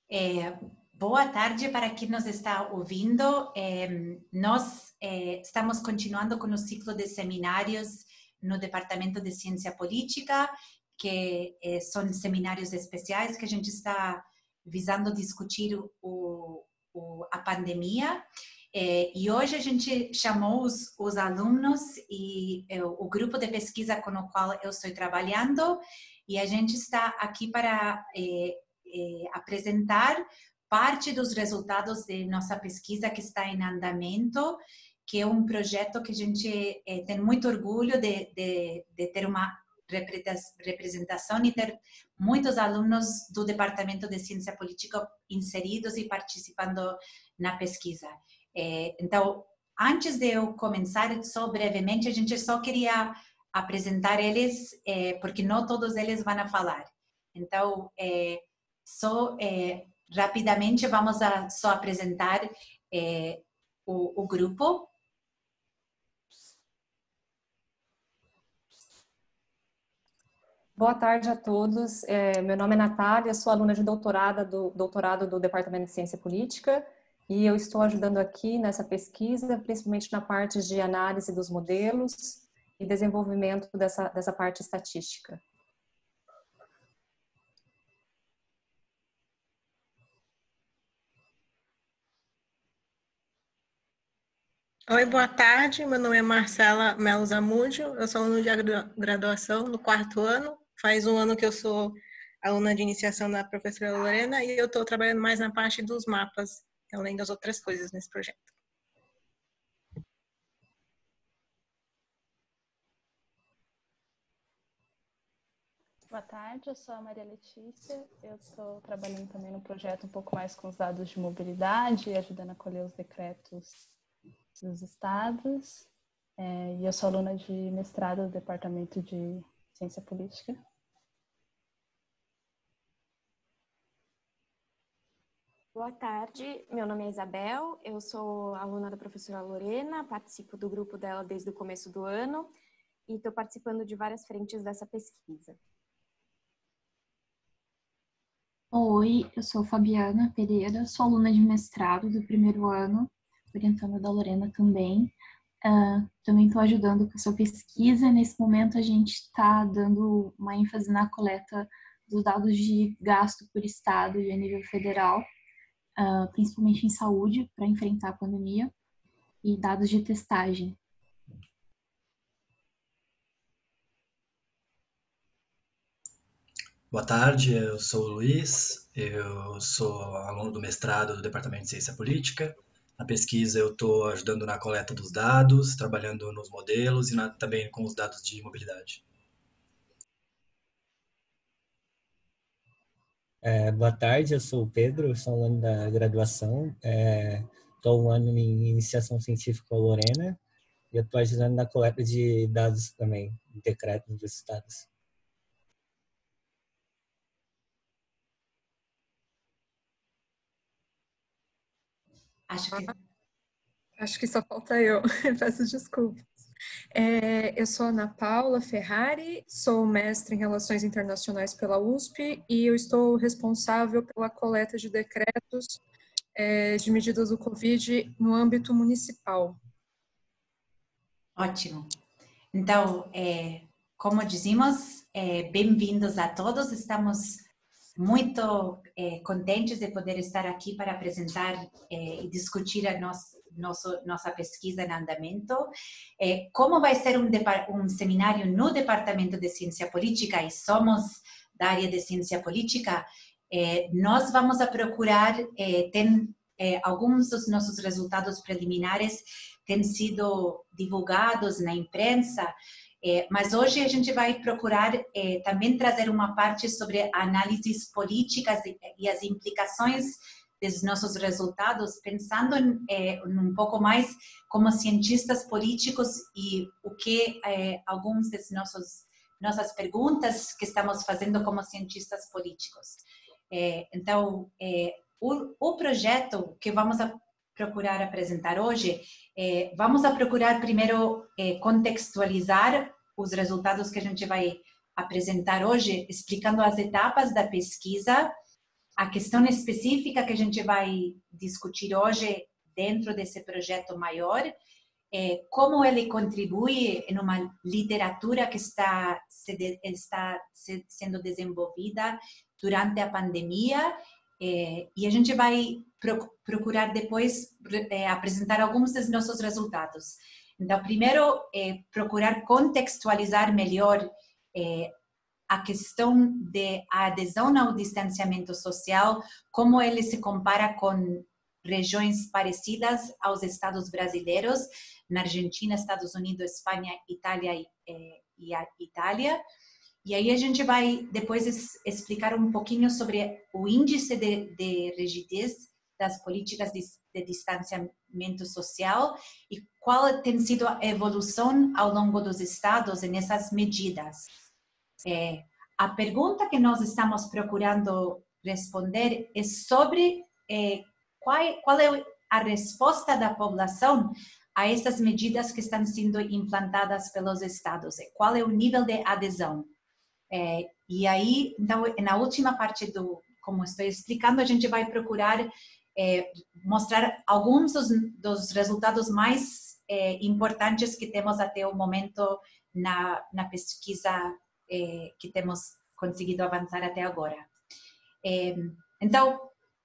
É, boa tarde para quem nos está ouvindo. Nós estamos continuando com o ciclo de seminários no Departamento de Ciência Política, que são seminários especiais que a gente está visando discutir a pandemia. E hoje a gente chamou os alunos e o grupo de pesquisa com o qual eu estou trabalhando, e a gente está aqui para apresentar parte dos resultados de nossa pesquisa que está em andamento, que é um projeto que a gente tem muito orgulho de ter uma representação e ter muitos alunos do Departamento de Ciência Política inseridos e participando na pesquisa. Então, antes de eu começar, só brevemente, a gente só queria apresentar eles, porque não todos eles vão falar. Então, só rapidamente vamos só apresentar o grupo. Boa tarde a todos. Meu nome é Natália, sou aluna de doutorado do Departamento de Ciência Política e eu estou ajudando aqui nessa pesquisa, principalmente na parte de análise dos modelos e desenvolvimento dessa parte estatística. Oi, boa tarde. Meu nome é Marcela Melo Zamúdio. Eu sou aluna de graduação no 4º ano. Faz um ano que eu sou aluna de iniciação da professora Lorena e eu estou trabalhando mais na parte dos mapas, além das outras coisas nesse projeto. Boa tarde, eu sou a Maria Letícia. Eu estou trabalhando também no projeto um pouco mais com os dados de mobilidade, ajudando a colher os decretos dos estados, e eu sou aluna de mestrado do Departamento de Ciência Política. Boa tarde, meu nome é Isabel, eu sou aluna da professora Lorena, participo do grupo dela desde o começo do ano e estou participando de várias frentes dessa pesquisa. Oi, eu sou Fabiana Pereira, sou aluna de mestrado do 1º ano, orientando a da Lorena também. Também estou ajudando com essa pesquisa. Nesse momento a gente está dando uma ênfase na coleta dos dados de gasto por estado e a nível federal, principalmente em saúde, para enfrentar a pandemia, e dados de testagem. Boa tarde, eu sou o Luiz, eu sou aluno do mestrado do Departamento de Ciência Política. Na pesquisa eu estou ajudando na coleta dos dados, trabalhando nos modelos e também com os dados de mobilidade. Boa tarde, eu sou o Pedro, sou aluno da graduação, estou um ano em iniciação científica com a Lorena e eu estou ajudando na coleta de dados também, de decreto dos estados. Acho que só falta eu, peço desculpas. Eu sou Ana Paula Ferrari, sou mestre em Relações Internacionais pela USP e eu estou responsável pela coleta de decretos de medidas do Covid no âmbito municipal. Ótimo. Então, como dizemos, bem-vindos a todos. Estamos muito contentes de poder estar aqui para apresentar e discutir a nossa pesquisa em andamento. Como vai ser um seminário no Departamento de Ciência Política e somos da área de Ciência Política, nós vamos a procurar, alguns dos nossos resultados preliminares têm sido divulgados na imprensa, mas hoje a gente vai procurar também trazer uma parte sobre análises políticas e as implicações dos nossos resultados, pensando um pouco mais como cientistas políticos e o que alguns das nossas perguntas que estamos fazendo como cientistas políticos. Então, o projeto que vamos a procurar apresentar hoje, vamos a procurar primeiro contextualizar os resultados que a gente vai apresentar hoje, explicando as etapas da pesquisa a questão específica que a gente vai discutir hoje dentro desse projeto maior é como ele contribui em uma literatura que está sendo desenvolvida durante a pandemia, e a gente vai procurar depois apresentar alguns dos nossos resultados. Então, primeiro, procurar contextualizar melhor a questão de adesão ao distanciamento social, como ele se compara com regiões parecidas aos estados brasileiros, na Argentina, Estados Unidos, Espanha, Itália e a Itália. E aí a gente vai depois explicar um pouquinho sobre o índice de rigidez das políticas de distanciamento social e qual tem sido a evolução ao longo dos estados nessas medidas. A pergunta que nós estamos procurando responder é sobre qual é a resposta da população a essas medidas que estão sendo implantadas pelos estados, qual é o nível de adesão. E aí, então, na última parte como estou explicando, a gente vai procurar mostrar alguns dos resultados mais importantes que temos até o momento na pesquisa que temos conseguido avançar até agora. Então,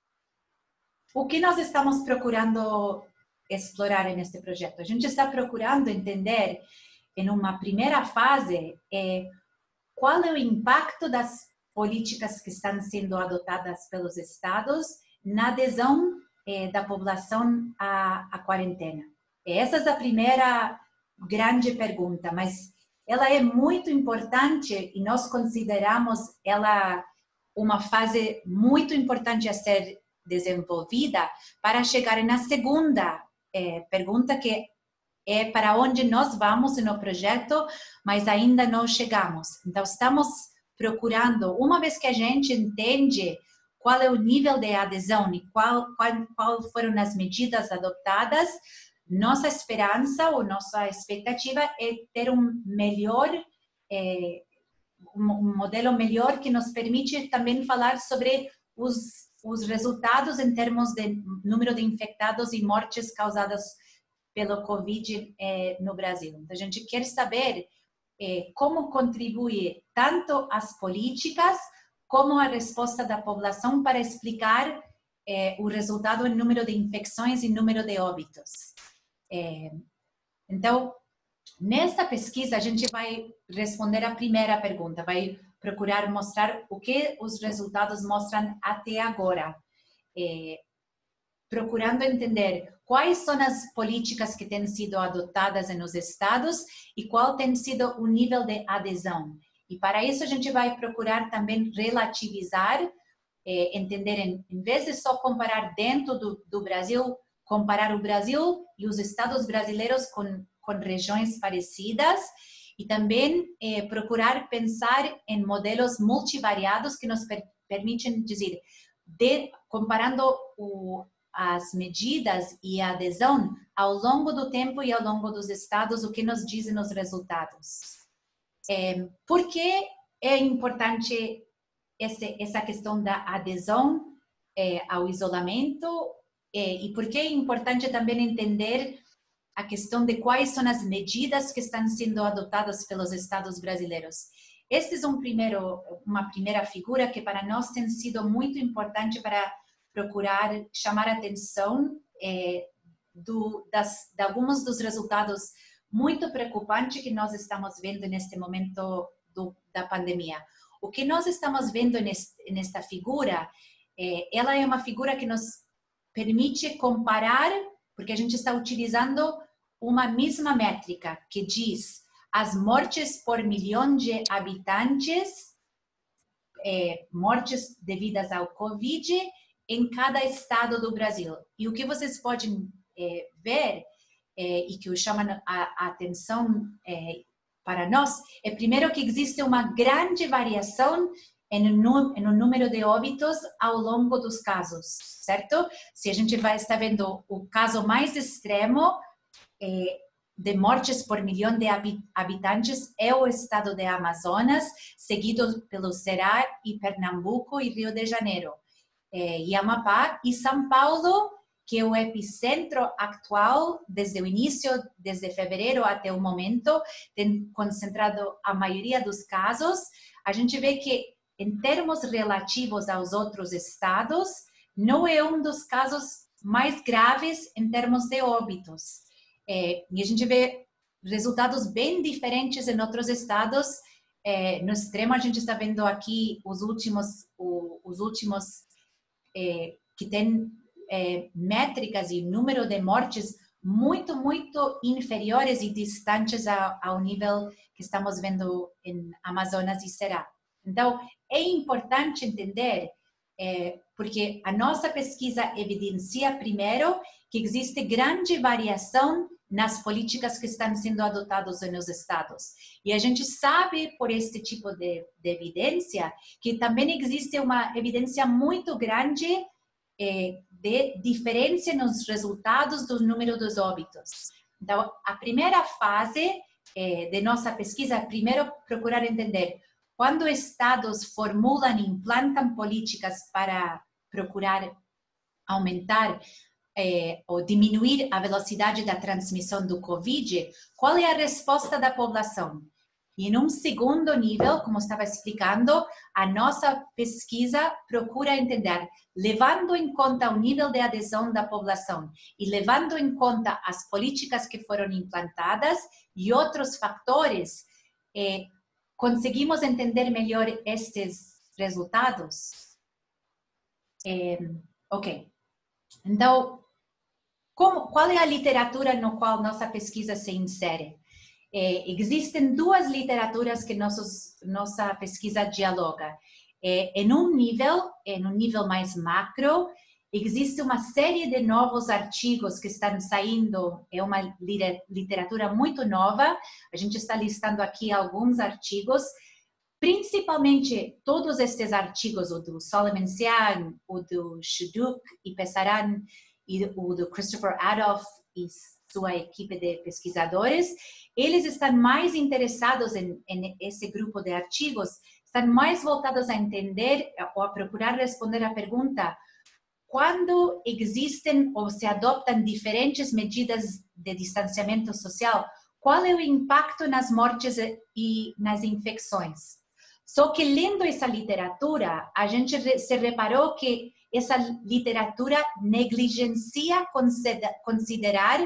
o que nós estamos procurando explorar neste projeto? A gente está procurando entender, em uma primeira fase, qual é o impacto das políticas que estão sendo adotadas pelos estados na adesão da população à quarentena. Essa é a primeira grande pergunta, mas ela é muito importante e nós consideramos ela uma fase muito importante a ser desenvolvida para chegar na segunda pergunta, que é para onde nós vamos no projeto, mas ainda não chegamos. Então, estamos procurando, uma vez que a gente entende qual é o nível de adesão e qual foram as medidas adotadas, nossa esperança ou nossa expectativa é ter um modelo melhor que nos permite também falar sobre os resultados em termos de número de infectados e mortes causadas pelo Covid no Brasil. Então, a gente quer saber como contribui tanto as políticas como a resposta da população para explicar o resultado em número de infecções e número de óbitos. Então, nessa pesquisa, a gente vai responder a primeira pergunta, vai procurar mostrar o que os resultados mostram até agora, procurando entender quais são as políticas que têm sido adotadas nos estados e qual tem sido o nível de adesão. E para isso a gente vai procurar também relativizar, entender, em vez de só comparar dentro do Brasil, comparar o Brasil e os estados brasileiros com regiões parecidas, e também procurar pensar em modelos multivariados que nos permitem dizer, comparando as medidas e a adesão ao longo do tempo e ao longo dos estados, o que nos dizem os resultados. Por que é importante essa questão da adesão ao isolamento e por que é importante também entender a questão de quais são as medidas que estão sendo adotadas pelos estados brasileiros. Esta é uma primeira figura que para nós tem sido muito importante para procurar chamar a atenção de alguns dos resultados muito preocupantes que nós estamos vendo neste momento da pandemia. O que nós estamos vendo nesta figura, ela é uma figura que nos permite comparar, porque a gente está utilizando uma mesma métrica que diz as mortes por milhão de habitantes, mortes devidas ao Covid, em cada estado do Brasil. E o que vocês podem ver, e que chama a atenção para nós, é primeiro que existe uma grande variação no número de óbitos ao longo dos casos, certo? Se a gente vai estar vendo o caso mais extremo de mortes por milhão de habitantes é o estado de Amazonas, seguido pelo Ceará e Pernambuco e Rio de Janeiro. e Amapá, e São Paulo, que é o epicentro atual, desde o início, desde fevereiro até o momento, tem concentrado a maioria dos casos. A gente vê que, em termos relativos aos outros estados, não é um dos casos mais graves em termos de óbitos. E a gente vê resultados bem diferentes em outros estados. No extremo, a gente está vendo aqui os últimos que têm métricas e número de mortes muito, muito inferiores e distantes ao nível que estamos vendo em Amazonas e Cerrado. Então, é importante entender, porque a nossa pesquisa evidencia, primeiro, que existe grande variação nas políticas que estão sendo adotadas nos estados. E a gente sabe, por este tipo de evidência, que também existe uma evidência muito grande de diferença nos resultados do número dos óbitos. Então, a primeira fase de nossa pesquisa é, primeiro, procurar entender quando estados formulam e implantam políticas para procurar aumentar ou diminuir a velocidade da transmissão do Covid, qual é a resposta da população? E em um segundo nível, como estava explicando, a nossa pesquisa procura entender, levando em conta o nível de adesão da população e levando em conta as políticas que foram implantadas e outros fatores, conseguimos entender melhor estes resultados? Ok. Então, qual é a literatura no qual nossa pesquisa se insere? Existem duas literaturas que nossa pesquisa dialoga. Em um nível mais macro, existe uma série de novos artigos que estão saindo, é uma literatura muito nova, a gente está listando aqui alguns artigos, principalmente todos estes artigos, o do Solomon-Sian, o do Shuduk e Pesaran, e o do Christopher Adolph e sua equipe de pesquisadores, eles estão mais interessados em esse grupo de artigos, estão mais voltados a entender ou a procurar responder à pergunta: quando existem ou se adoptam diferentes medidas de distanciamento social, qual é o impacto nas mortes e nas infecções? Só que lendo essa literatura, a gente se reparou que essa literatura negligencia considerar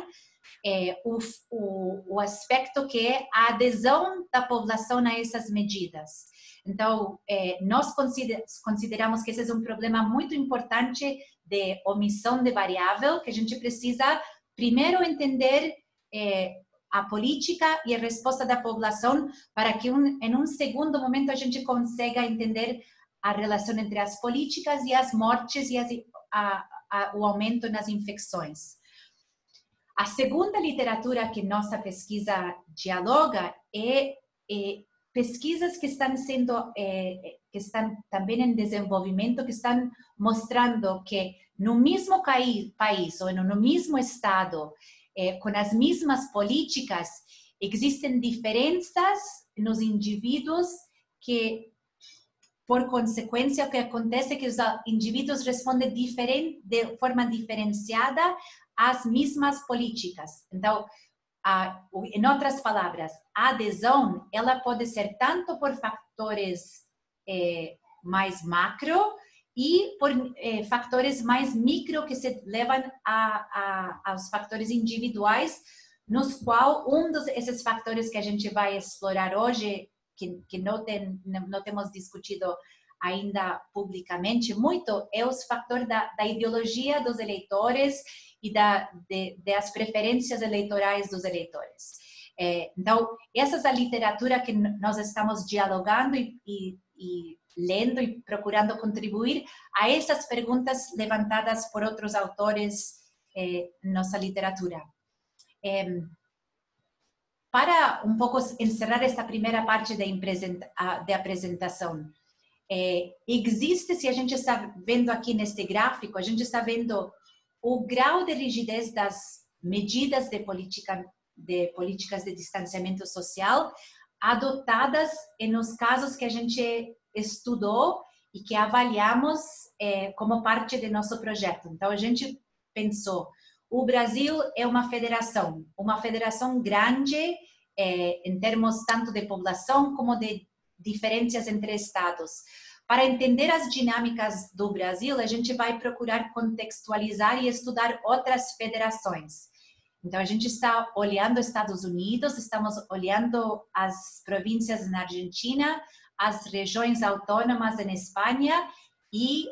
o aspecto que é a adesão da população a essas medidas. Então, nós consideramos que esse é um problema muito importante de omissão de variável, que a gente precisa primeiro entender a política e a resposta da população para que em um segundo momento a gente consiga entender a relação entre as políticas e as mortes e o aumento nas infecções. A segunda literatura que nossa pesquisa dialoga é pesquisas que estão que estão também em desenvolvimento, que estão mostrando que no mesmo país ou no mesmo estado, com as mesmas políticas, existem diferenças nos indivíduos que, por consequência, o que acontece é que os indivíduos respondem de forma diferenciada às mesmas políticas. Então, em outras palavras, a adesão, ela pode ser tanto por fatores mais macro e por fatores mais micro que se levam aos fatores individuais, nos quais desses fatores que a gente vai explorar hoje, que não temos discutido ainda publicamente muito, é os fatores da ideologia dos eleitores e das preferências eleitorais dos eleitores. Então, essa é a literatura que nós estamos dialogando e lendo e procurando contribuir a essas perguntas levantadas por outros autores na nossa literatura. Para um pouco encerrar esta primeira parte de apresentação, existe, se a gente está vendo aqui neste gráfico, a gente está vendo o grau de rigidez das medidas de políticas de distanciamento social adotadas nos casos que a gente estudou e que avaliamos como parte do nosso projeto. Então, a gente pensou, o Brasil é uma federação grande em termos tanto de população como de diferenças entre estados. Para entender as dinâmicas do Brasil, a gente vai procurar contextualizar e estudar outras federações. Então, a gente está olhando Estados Unidos, estamos olhando as províncias na Argentina, as regiões autônomas em Espanha e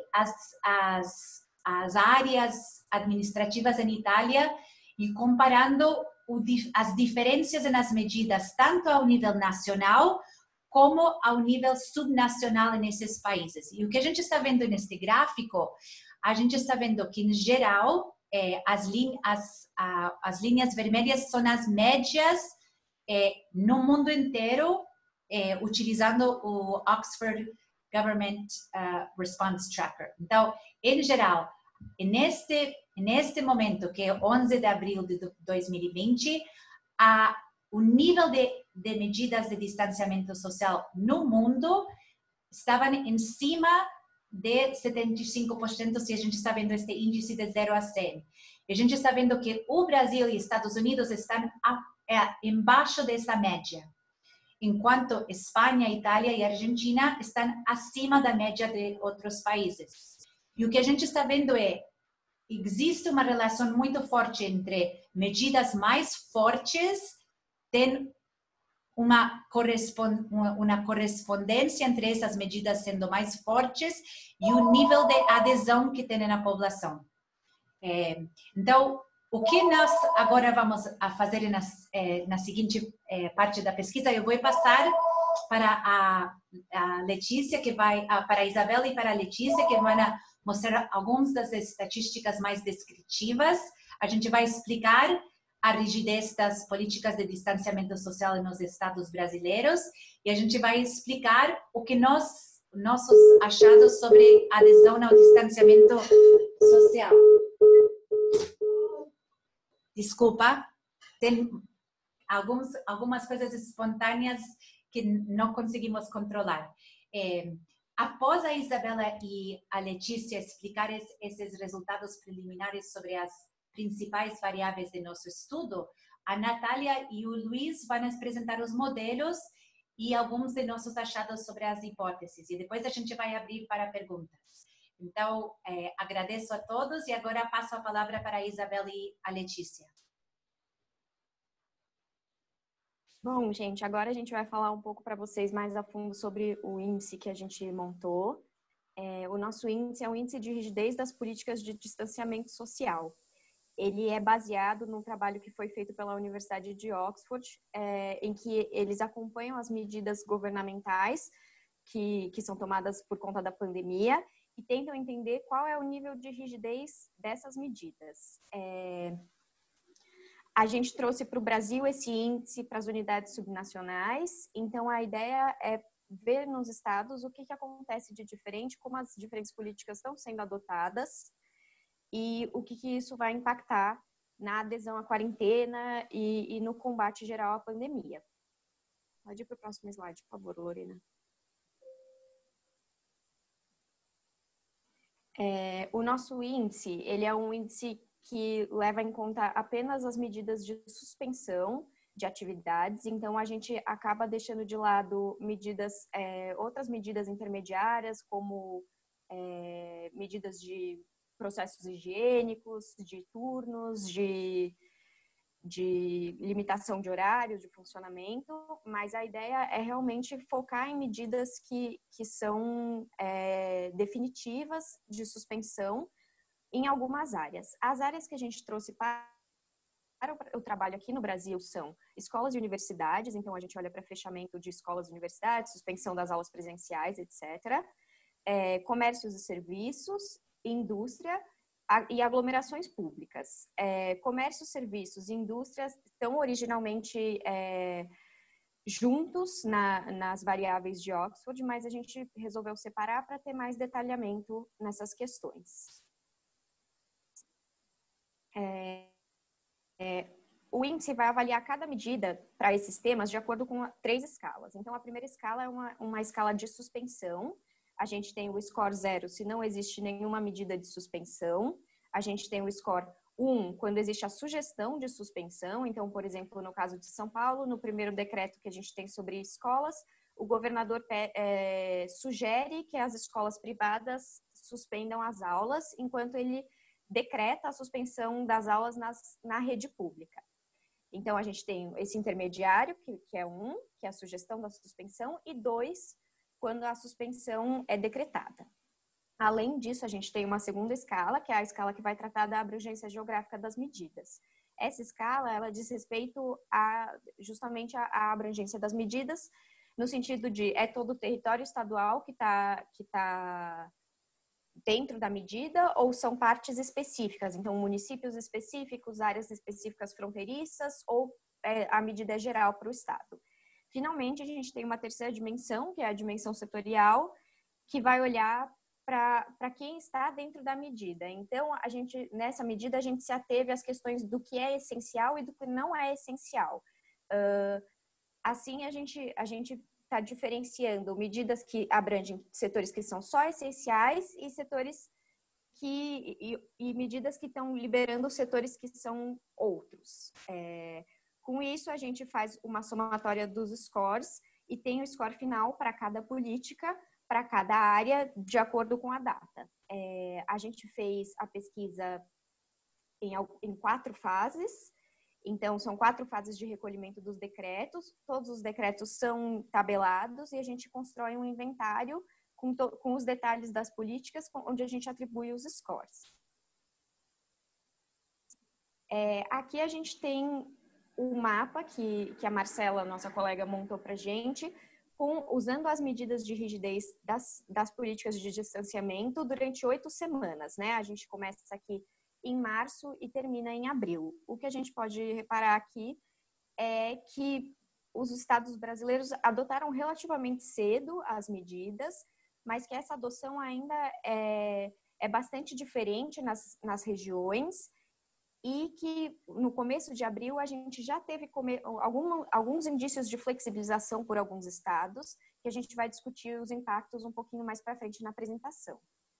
as áreas administrativas em Itália e comparando as diferenças nas medidas, tanto ao nível nacional como ao nível subnacional nesses países. E o que a gente está vendo neste gráfico, a gente está vendo que, em geral, as linhas vermelhas são as médias no mundo inteiro, utilizando o Oxford Government Response Tracker. Então, em geral, neste momento, que é 11 de abril de 2020, o nível de medidas de distanciamento social no mundo estavam em cima de 75%, se a gente está vendo este índice de 0 a 100. A gente está vendo que o Brasil e Estados Unidos estão embaixo dessa média, enquanto Espanha, Itália e Argentina estão acima da média de outros países. E o que a gente está vendo existe uma relação muito forte entre medidas mais fortes, tem uma correspondência entre essas medidas sendo mais fortes e o nível de adesão que tem na população. Então, o que nós agora vamos a fazer na seguinte parte da pesquisa, eu vou passar para a Letícia, para a Isabela e para a Letícia, que vão mostrar algumas das estatísticas mais descritivas. A gente vai explicar a rigidez das políticas de distanciamento social nos estados brasileiros e a gente vai explicar o que nossos achados sobre adesão ao distanciamento social. Desculpa, tem algumas coisas espontâneas que não conseguimos controlar. Após a Isabela e a Letícia explicar esses resultados preliminares sobre as principais variáveis de nosso estudo, a Natália e o Luiz vão apresentar os modelos e alguns de nossos achados sobre as hipóteses. E depois a gente vai abrir para perguntas. Então, agradeço a todos e agora passo a palavra para a Isabela e a Letícia. Bom, gente, agora a gente vai falar um pouco para vocês mais a fundo sobre o índice que a gente montou. O nosso índice é um índice de rigidez das políticas de distanciamento social. Ele é baseado num trabalho que foi feito pela Universidade de Oxford, em que eles acompanham as medidas governamentais que são tomadas por conta da pandemia e tentam entender qual é o nível de rigidez dessas medidas. A gente trouxe para o Brasil esse índice para as unidades subnacionais, então a ideia é ver nos estados o que acontece de diferente, como as diferentes políticas estão sendo adotadas e o que isso vai impactar na adesão à quarentena e no combate geral à pandemia. Pode ir para o próximo slide, por favor, Lorena. O nosso índice, ele é um índice que leva em conta apenas as medidas de suspensão de atividades, então a gente acaba deixando de lado outras medidas intermediárias, como medidas de processos higiênicos, de turnos, de limitação de horários de funcionamento, mas a ideia é realmente focar em medidas que são definitivas de suspensão em algumas áreas. As áreas que a gente trouxe para o trabalho aqui no Brasil são escolas e universidades, então a gente olha para fechamento de escolas e universidades, suspensão das aulas presenciais, etc. Comércios e serviços, indústria e aglomerações públicas. Comércio, serviços e indústrias estão originalmente juntos nas variáveis de Oxford, mas a gente resolveu separar para ter mais detalhamento nessas questões. O índice vai avaliar cada medida para esses temas de acordo com 3 escalas. Então, a primeira escala é uma escala de suspensão. A gente tem o score 0 se não existe nenhuma medida de suspensão. A gente tem o score 1 quando existe a sugestão de suspensão. Então, por exemplo, no caso de São Paulo, no primeiro decreto que a gente tem sobre escolas, o governador sugere que as escolas privadas suspendam as aulas, enquanto ele decreta a suspensão das aulas na rede pública. Então, a gente tem esse intermediário, que é 1, que é a sugestão da suspensão, e 2, quando a suspensão é decretada. Além disso, a gente tem uma segunda escala, que é a escala que vai tratar da abrangência geográfica das medidas. Essa escala, ela diz respeito justamente à abrangência das medidas, no sentido de todo o território estadual que tá dentro da medida, ou são partes específicas, então municípios específicos, áreas específicas fronteiriças, ou a medida é geral para o estado. Finalmente, a gente tem uma terceira dimensão, que é a dimensão setorial, que vai olhar para quem está dentro da medida. Então, nessa medida, a gente se ateve às questões do que é essencial e do que não é essencial. Assim, a gente está diferenciando medidas que abrangem setores que são só essenciais e setores e medidas que estão liberando setores que são outros. Com isso, a gente faz uma somatória dos scores e tem o score final para cada política, para cada área, de acordo com a data. A gente fez a pesquisa em 4 fases. Então, são 4 fases de recolhimento dos decretos. Todos os decretos são tabelados e a gente constrói um inventário com os detalhes das políticas, onde a gente atribui os scores. Aqui a gente tem o mapa que a Marcela, nossa colega, montou para a gente, usando as medidas de rigidez das políticas de distanciamento durante 8 semanas, né? A gente começa aqui em março e termina em abril. O que a gente pode reparar aqui é que os estados brasileiros adotaram relativamente cedo as medidas, mas que essa adoção ainda é bastante diferente nas regiões e que no começo de abril a gente já teve alguns indícios de flexibilização por alguns estados, que a gente vai discutir os impactos um pouquinho mais para frente na apresentação.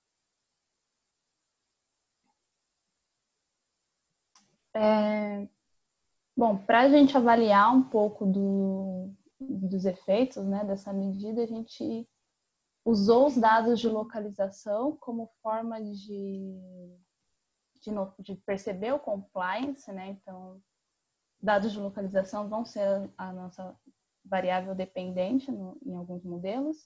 Bom, para a gente avaliar um pouco dos efeitos, né, dessa medida, a gente usou os dados de localização como forma de perceber o compliance, né? Então, dados de localização vão ser a nossa variável dependente em alguns modelos.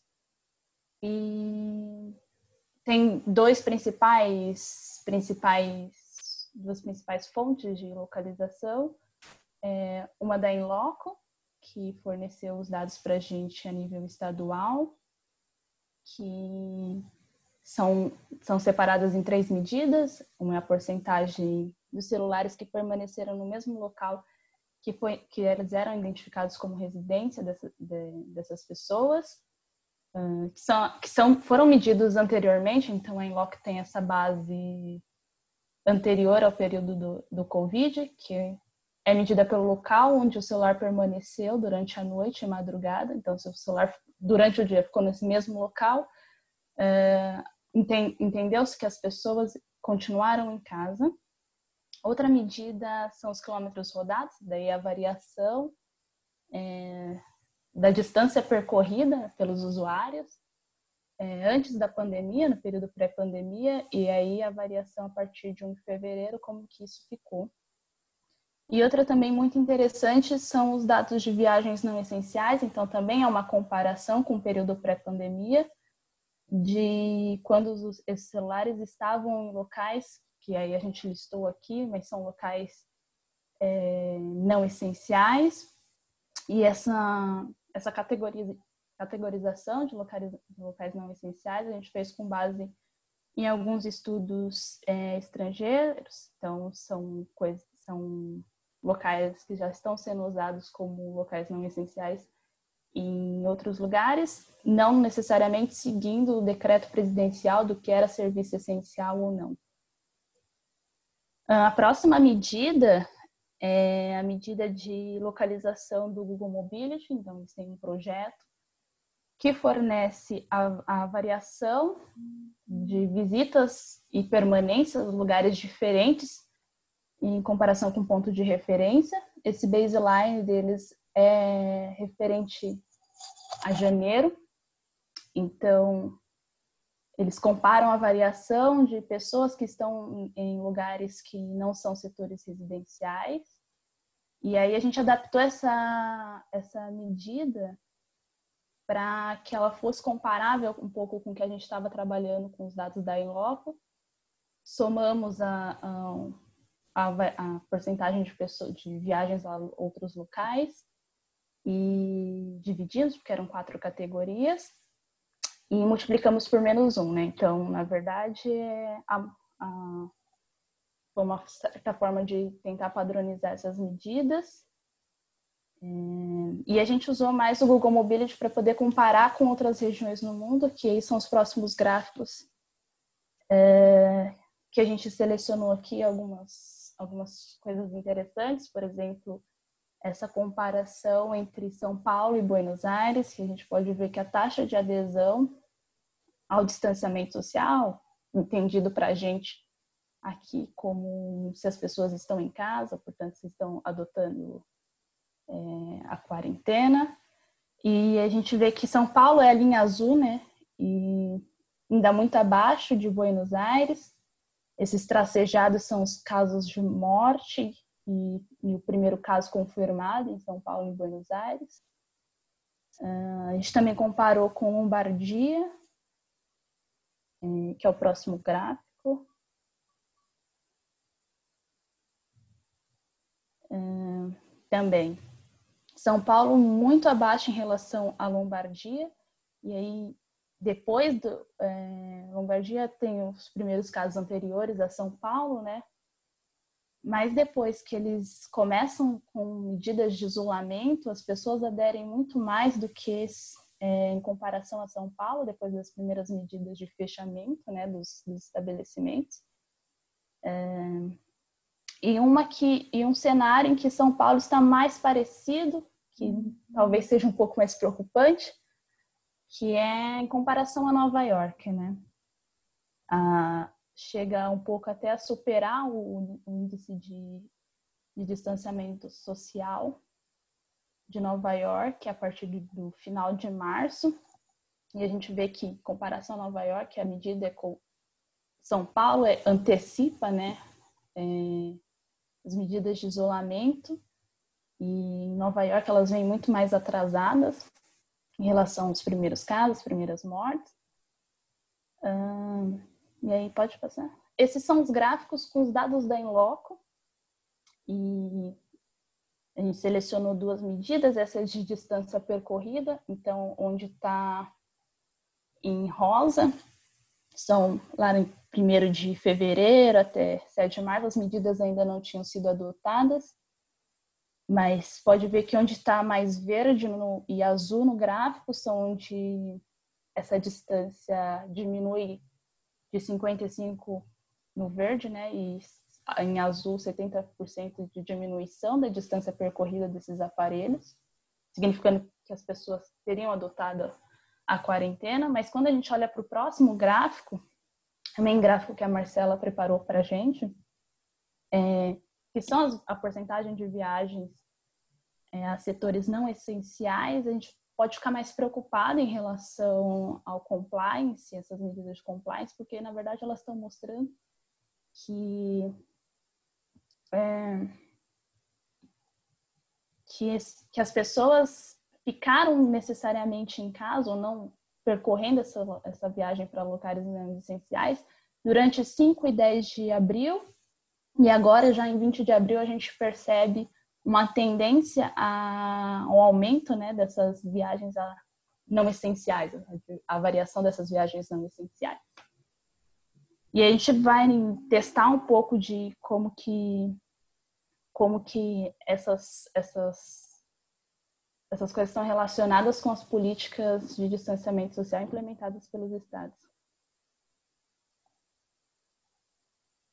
E tem duas principais fontes de localização. Uma da Inloco, que forneceu os dados para a gente a nível estadual, que são separadas em 3 medidas. Uma é a porcentagem dos celulares que permaneceram no mesmo local que eles eram identificados como residência dessas pessoas, foram medidos anteriormente. Então, a Inloco tem essa base anterior ao período do Covid, que é medida pelo local onde o celular permaneceu durante a noite e madrugada. Então, se o celular durante o dia ficou nesse mesmo local, entendeu-se que as pessoas continuaram em casa. Outra medida são os quilômetros rodados, daí a variação da distância percorrida pelos usuários antes da pandemia, no período pré-pandemia, e aí a variação a partir de 1 de fevereiro, como que isso ficou. E outra também muito interessante são os dados de viagens não essenciais. Então também é uma comparação com o período pré-pandemia, de quando esses celulares estavam em locais, que aí a gente listou aqui, mas são locais não essenciais. E essa categorização de locais não essenciais a gente fez com base em alguns estudos estrangeiros. Então são locais que já estão sendo usados como locais não essenciais em outros lugares, não necessariamente seguindo o decreto presidencial do que era serviço essencial ou não. A próxima medida é a medida de localização do Google Mobility. Então, eles têm um projeto que fornece a variação de visitas e permanência em lugares diferentes em comparação com o ponto de referência. Esse baseline deles é referente a janeiro, então eles comparam a variação de pessoas que estão em lugares que não são setores residenciais, e aí a gente adaptou essa medida para que ela fosse comparável um pouco com o que a gente estava trabalhando com os dados da Inloco. Somamos a porcentagem de pessoas, de viagens a outros locais e dividimos, porque eram 4 categorias, e multiplicamos por -1, né? Então, na verdade, foi uma certa forma de tentar padronizar essas medidas. E a gente usou mais o Google Mobility para poder comparar com outras regiões no mundo, que aí são os próximos gráficos, que a gente selecionou aqui algumas coisas interessantes. Por exemplo, essa comparação entre São Paulo e Buenos Aires, que a gente pode ver que a taxa de adesão ao distanciamento social, entendido para a gente aqui como se as pessoas estão em casa, portanto, se estão adotando a quarentena. E a gente vê que São Paulo é a linha azul, né? E ainda muito abaixo de Buenos Aires. Esses tracejados são os casos de morte e o primeiro caso confirmado em São Paulo e Buenos Aires. A gente também comparou com Lombardia, que é o próximo gráfico. Também São Paulo muito abaixo em relação à Lombardia, e aí depois Lombardia tem os primeiros casos anteriores a São Paulo, né? Mas depois que eles começam com medidas de isolamento, as pessoas aderem muito mais do que em comparação a São Paulo, depois das primeiras medidas de fechamento, né, dos estabelecimentos. E um cenário em que São Paulo está mais parecido, que talvez seja um pouco mais preocupante, que é em comparação a Nova York, né? Chega um pouco até a superar o índice de distanciamento social de Nova York a partir do final de março. E a gente vê que, em comparação a Nova York, a medida São Paulo antecipa, né, as medidas de isolamento, e em Nova York elas vêm muito mais atrasadas em relação aos primeiros casos, primeiras mortes. E aí, pode passar. Esses são os gráficos com os dados da Inloco, e a gente selecionou 2 medidas, essa é de distância percorrida, então onde está em rosa são lá em 1º de fevereiro até 7 de março, as medidas ainda não tinham sido adotadas, mas pode ver que onde está mais verde e azul no gráfico são onde essa distância diminui de 55 no verde, né, e em azul 70% de diminuição da distância percorrida desses aparelhos, significando que as pessoas teriam adotado a quarentena. Mas quando a gente olha para o próximo gráfico, também gráfico que a Marcela preparou para a gente, que são a porcentagem de viagens a setores não essenciais, a gente pode ficar mais preocupado em relação ao compliance, essas medidas de compliance, porque na verdade elas estão mostrando que as pessoas ficaram necessariamente em casa ou não percorrendo essa viagem para locais não essenciais durante 5 e 10 de abril, e agora já em 20 de abril a gente percebe uma tendência ao aumento, né, dessas viagens não essenciais, a variação dessas viagens não essenciais. E a gente vai testar um pouco de como que essas coisas estão relacionadas com as políticas de distanciamento social implementadas pelos estados.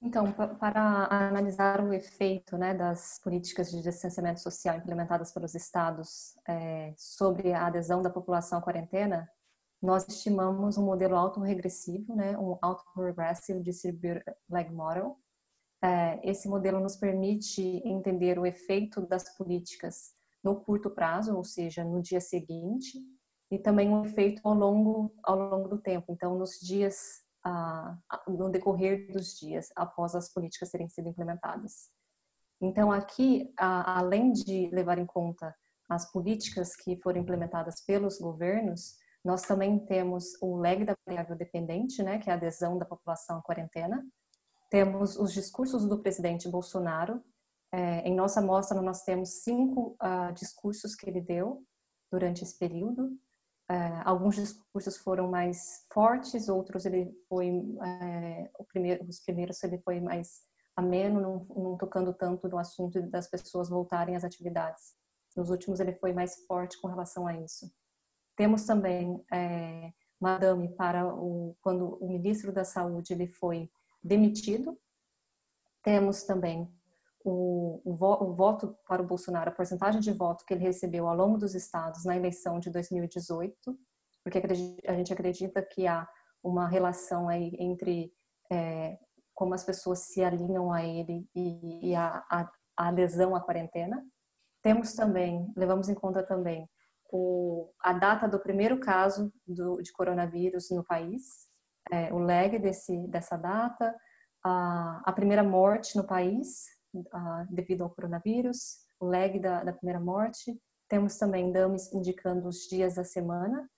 Então, para analisar o efeito, né, das políticas de distanciamento social implementadas pelos estados sobre a adesão da população à quarentena, nós estimamos um modelo autorregressivo, né, um Autoregressive Distributed Lag Model. Esse modelo nos permite entender o efeito das políticas no curto prazo, ou seja, no dia seguinte, e também o efeito ao longo do tempo. Então, nos dias, no decorrer dos dias após as políticas terem sido implementadas. Então, aqui, além de levar em conta as políticas que foram implementadas pelos governos, nós também temos o lag da variável dependente, né, que é a adesão da população à quarentena. Temos os discursos do presidente Bolsonaro. Em nossa amostra, nós temos 5 discursos que ele deu durante esse período. Alguns discursos foram mais fortes, outros ele foi os primeiros ele foi mais ameno, não tocando tanto no assunto das pessoas voltarem às atividades. Nos últimos ele foi mais forte com relação a isso. Temos também Madame quando o ministro da Saúde ele foi demitido. Temos também o voto para o Bolsonaro, a porcentagem de voto que ele recebeu ao longo dos estados na eleição de 2018, porque a gente acredita que há uma relação aí entre como as pessoas se alinham a ele e a adesão à quarentena. Levamos em conta também a data do primeiro caso de coronavírus no país, o lag dessa data, a primeira morte no país devido ao coronavírus, o lag da primeira morte. Temos também DAMEs indicando os dias da semana,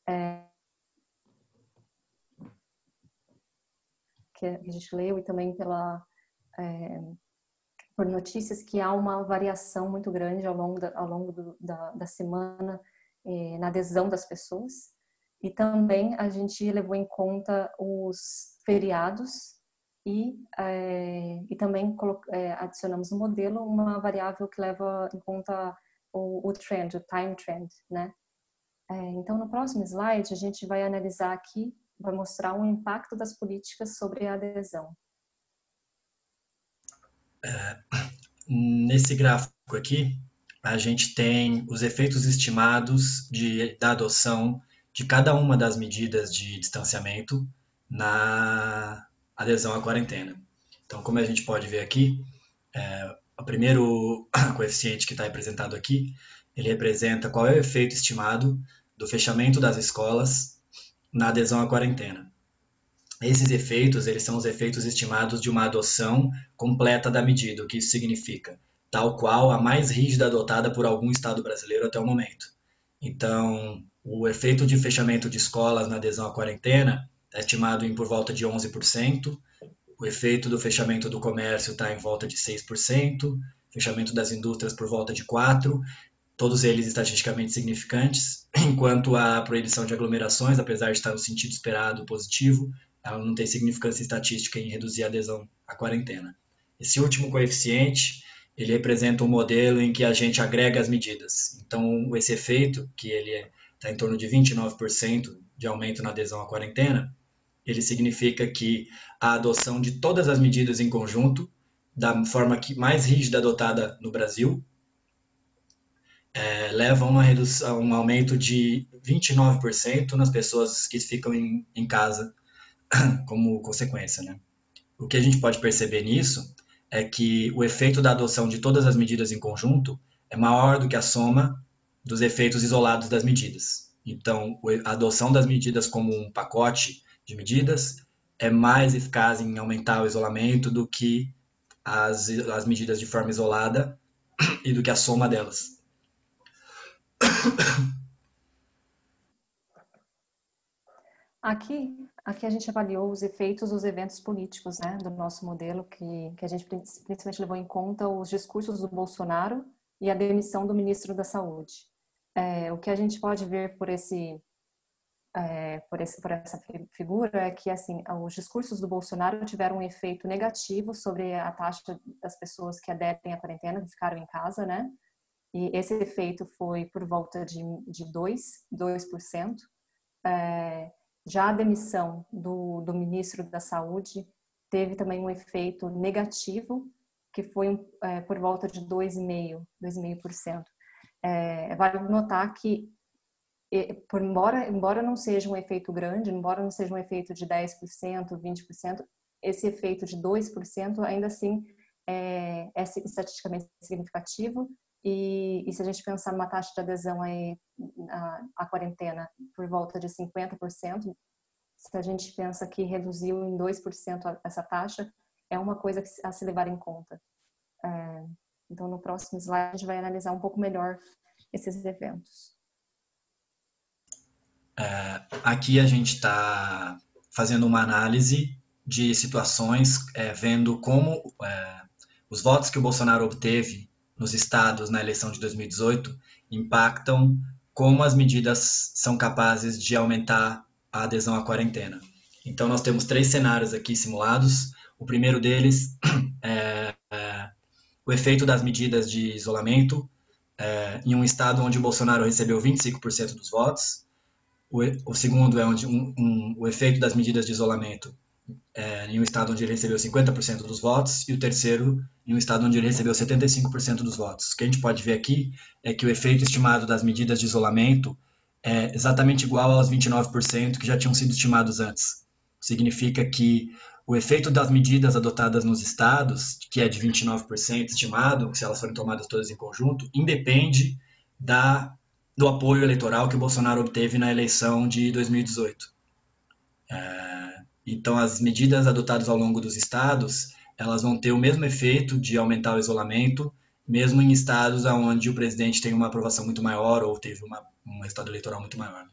que a gente leu, e também por notícias que há uma variação muito grande ao longo da semana na adesão das pessoas. E também a gente levou em conta os feriados e também adicionamos no modelo uma variável que leva em conta o trend, o time trend, né? Então, no próximo slide, a gente vai analisar aqui, vai mostrar o impacto das políticas sobre a adesão. Nesse gráfico aqui, a gente tem os efeitos estimados da adoção de cada uma das medidas de distanciamento na adesão à quarentena. Então, como a gente pode ver aqui, o primeiro coeficiente que está representado aqui, ele representa qual é o efeito estimado do fechamento das escolas na adesão à quarentena. Esses efeitos, eles são os efeitos estimados de uma adoção completa da medida, o que isso significa? Tal qual a mais rígida adotada por algum estado brasileiro até o momento. Então, o efeito de fechamento de escolas na adesão à quarentena é estimado em por volta de 11%, o efeito do fechamento do comércio está em volta de 6%, fechamento das indústrias por volta de 4%, todos eles estatisticamente significantes, enquanto a proibição de aglomerações, apesar de estar no sentido esperado positivo, ela não tem significância estatística em reduzir a adesão à quarentena. Esse último coeficiente, ele representa um modelo em que a gente agrega as medidas. Então, esse efeito, que ele está em torno de 29% de aumento na adesão à quarentena, ele significa que a adoção de todas as medidas em conjunto, da forma mais rígida adotada no Brasil, leva a um aumento de 29% nas pessoas que ficam em casa como consequência, né? O que a gente pode perceber nisso é que o efeito da adoção de todas as medidas em conjunto é maior do que a soma dos efeitos isolados das medidas. Então, a adoção das medidas como um pacote de medidas é mais eficaz em aumentar o isolamento do que as medidas de forma isolada e do que a soma delas. Aqui a gente avaliou os efeitos dos eventos políticos, né, do nosso modelo, que a gente principalmente levou em conta os discursos do Bolsonaro e a demissão do ministro da Saúde. O que a gente pode ver por essa figura é que, assim, os discursos do Bolsonaro tiveram um efeito negativo sobre a taxa das pessoas que aderem à quarentena, que ficaram em casa, né? E esse efeito foi por volta de 2%. Já a demissão do ministro da Saúde teve também um efeito negativo, que foi por volta de 2,5%. Vale notar que, embora não seja um efeito grande, embora não seja um efeito de 10%, 20%, esse efeito de 2% ainda assim é estatisticamente significativo. E se a gente pensar numa taxa de adesão à quarentena por volta de 50%, se a gente pensa que reduziu em 2% essa taxa, é uma coisa a se levar em conta. Então, no próximo slide, a gente vai analisar um pouco melhor esses eventos. Aqui a gente está fazendo uma análise de situações, vendo como os votos que o Bolsonaro obteve nos estados na eleição de 2018 impactam como as medidas são capazes de aumentar a adesão à quarentena. Então, nós temos 3 cenários aqui simulados. O primeiro deles é o efeito das medidas de isolamento em um estado onde o Bolsonaro recebeu 25% dos votos. O segundo é o efeito das medidas de isolamento em um estado onde ele recebeu 50% dos votos, e o terceiro em um estado onde ele recebeu 75% dos votos. O que a gente pode ver aqui é que o efeito estimado das medidas de isolamento é exatamente igual aos 29% que já tinham sido estimados antes. Significa que o efeito das medidas adotadas nos estados, que é de 29% estimado, se elas forem tomadas todas em conjunto, independe do apoio eleitoral que o Bolsonaro obteve na eleição de 2018. Então, as medidas adotadas ao longo dos estados, elas vão ter o mesmo efeito de aumentar o isolamento, mesmo em estados onde o presidente tem uma aprovação muito maior ou teve um resultado eleitoral muito maior.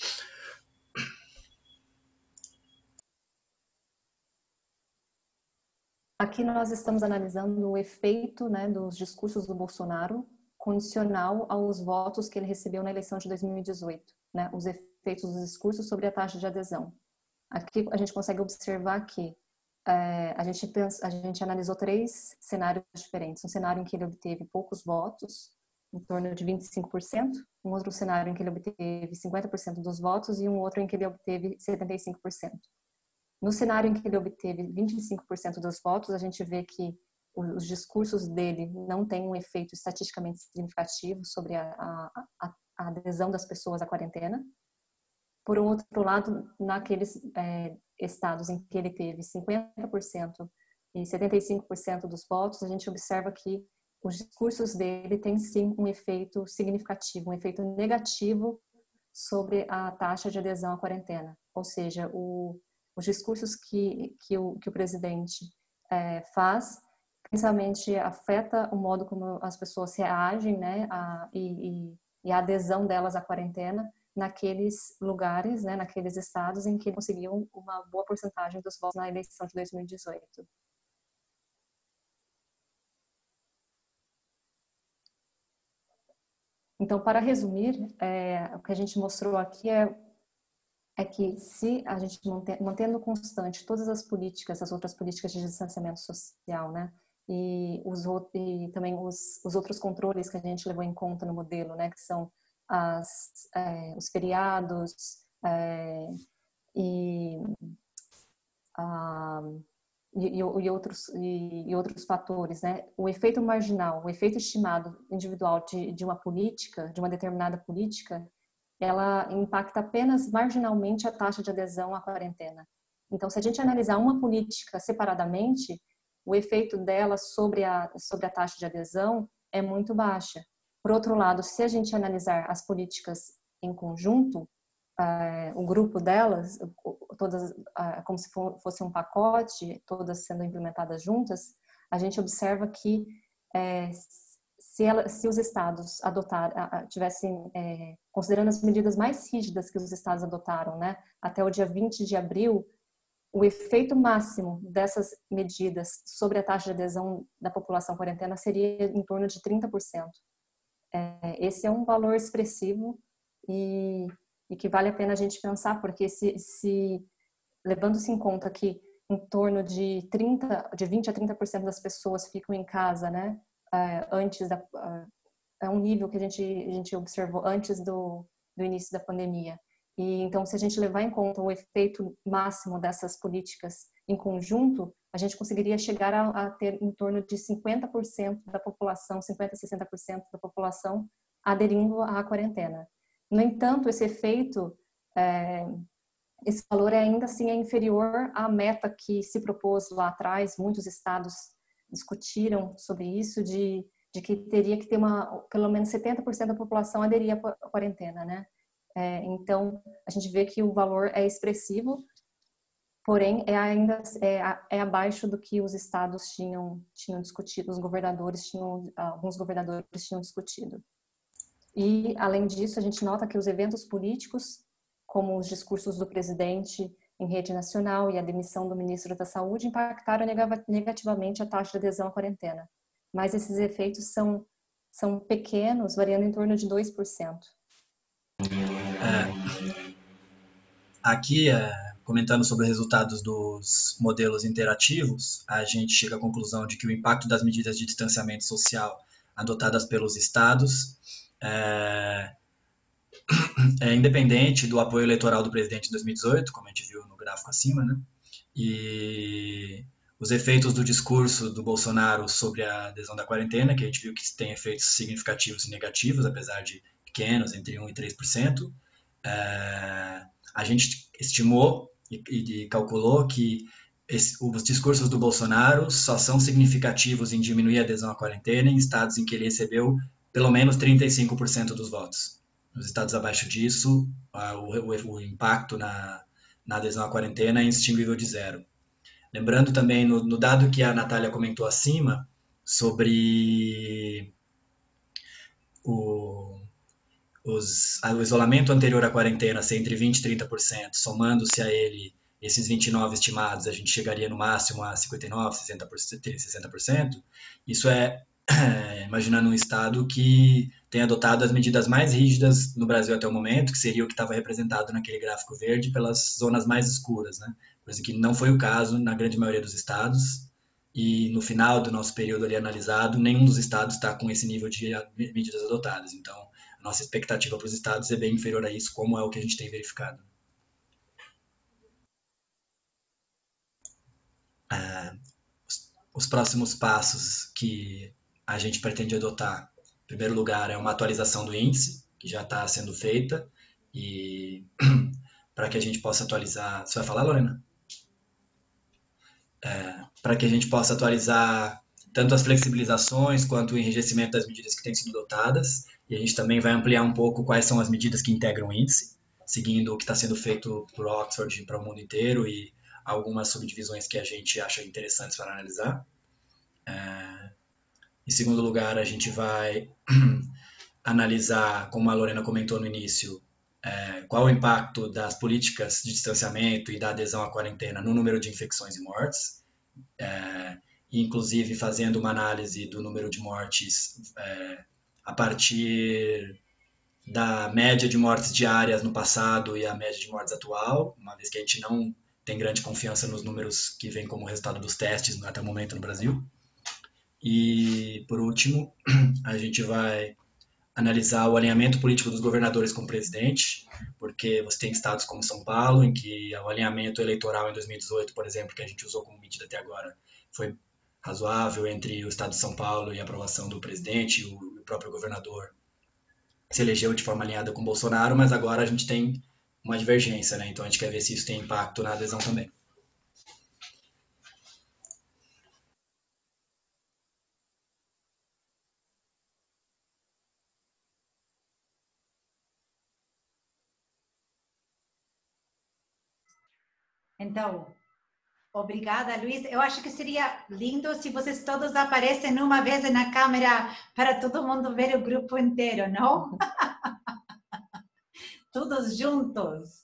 Aqui nós estamos analisando o efeito, né, dos discursos do Bolsonaro condicional aos votos que ele recebeu na eleição de 2018, né, os efeitos dos discursos sobre a taxa de adesão. Aqui a gente consegue observar que a gente analisou 3 cenários diferentes. Um cenário em que ele obteve poucos votos, em torno de 25%, um outro cenário em que ele obteve 50% dos votos e um outro em que ele obteve 75%. No cenário em que ele obteve 25% dos votos, a gente vê que os discursos dele não têm um efeito estatisticamente significativo sobre a adesão das pessoas à quarentena. Por outro lado, naqueles estados em que ele teve 50% e 75% dos votos, a gente observa que os discursos dele têm sim um efeito significativo, um efeito negativo sobre a taxa de adesão à quarentena. Ou seja, os discursos que o presidente faz, principalmente afeta o modo como as pessoas reagem, né, e a adesão delas à quarentena naqueles lugares, né, naqueles estados em que conseguiam uma boa porcentagem dos votos na eleição de 2018. Então, para resumir, o que a gente mostrou aqui é que se a gente mantendo constante todas as outras políticas de distanciamento social, né, e também os outros controles que a gente levou em conta no modelo, né, que são os feriados e outros fatores, né? O efeito marginal, o efeito estimado individual de uma política, de uma determinada política, ela impacta apenas marginalmente a taxa de adesão à quarentena. Então, se a gente analisar uma política separadamente, o efeito dela sobre a taxa de adesão é muito baixa. Por outro lado, se a gente analisar as políticas em conjunto, o grupo delas, todas como se fosse um pacote, todas sendo implementadas juntas, a gente observa que se os estados tivessem, considerando as medidas mais rígidas que os estados adotaram, né, até o dia 20 de abril, o efeito máximo dessas medidas sobre a taxa de adesão da população quarentena seria em torno de 30%. Esse é um valor expressivo e que vale a pena a gente pensar, porque se levando-se em conta que em torno de 20 a 30% das pessoas ficam em casa, né, é um nível que a gente observou antes do início da pandemia. E então, se a gente levar em conta o efeito máximo dessas políticas em conjunto, a gente conseguiria chegar a ter em torno de 50% da população, 50% a 60% da população aderindo à quarentena. No entanto, esse efeito, esse valor ainda assim é inferior à meta que se propôs lá atrás. Muitos estados discutiram sobre isso, de que teria que ter pelo menos 70% da população aderir à quarentena, né? Então, a gente vê que o valor é expressivo, porém é abaixo do que os estados tinham discutido, alguns governadores tinham discutido. E, além disso, a gente nota que os eventos políticos, como os discursos do presidente em rede nacional e a demissão do ministro da Saúde, impactaram negativamente a taxa de adesão à quarentena. Mas esses efeitos são pequenos, variando em torno de 2%. Aqui, comentando sobre os resultados dos modelos interativos, a gente chega à conclusão de que o impacto das medidas de distanciamento social adotadas pelos estados é independente do apoio eleitoral do presidente em 2018, como a gente viu no gráfico acima, né? E os efeitos do discurso do Bolsonaro sobre a adesão da quarentena, que a gente viu que tem efeitos significativos e negativos, apesar de pequenos, entre 1% e 3%. A gente estimou e calculou que os discursos do Bolsonaro só são significativos em diminuir a adesão à quarentena em estados em que ele recebeu pelo menos 35% dos votos. Nos estados abaixo disso, o impacto na adesão à quarentena é indistinguível de zero. Lembrando também, no dado que a Natália comentou acima, sobre o isolamento anterior à quarentena ser entre 20% e 30%, somando-se a ele esses 29 estimados, a gente chegaria no máximo a 59%, 60%. Isso imaginando um estado que tem adotado as medidas mais rígidas no Brasil até o momento, que seria o que estava representado naquele gráfico verde pelas zonas mais escuras, né? Coisa que não foi o caso na grande maioria dos estados, e no final do nosso período ali analisado, nenhum dos estados está com esse nível de medidas adotadas. Então, a nossa expectativa para os estados é bem inferior a isso, como é o que a gente tem verificado. Os próximos passos que a gente pretende adotar, em primeiro lugar, é uma atualização do índice, que já está sendo feita, e para que a gente possa atualizar... Você vai falar, Lorena? Para que a gente possa atualizar tanto as flexibilizações quanto o enrijecimento das medidas que têm sido adotadas, e a gente também vai ampliar um pouco quais são as medidas que integram o índice, seguindo o que está sendo feito por Oxford para o mundo inteiro e algumas subdivisões que a gente acha interessantes para analisar. Em segundo lugar, a gente vai analisar, como a Lorena comentou no início, qual o impacto das políticas de distanciamento e da adesão à quarentena no número de infecções e mortes, inclusive fazendo uma análise do número de mortes a partir da média de mortes diárias no passado e a média de mortes atual, uma vez que a gente não tem grande confiança nos números que vêm como resultado dos testes até o momento no Brasil. E, por último, a gente vai analisar o alinhamento político dos governadores com o presidente, porque você tem estados como São Paulo, em que o alinhamento eleitoral em 2018, por exemplo, que a gente usou como medida até agora, foi razoável entre o estado de São Paulo e a aprovação do presidente, o próprio governador se elegeu de forma alinhada com o Bolsonaro, mas agora a gente tem uma divergência, né? Então a gente quer ver se isso tem impacto na adesão também. Então, obrigada, Luiz. Eu acho que seria lindo se vocês todos aparecem uma vez na câmera para todo mundo ver o grupo inteiro, não? Todos juntos.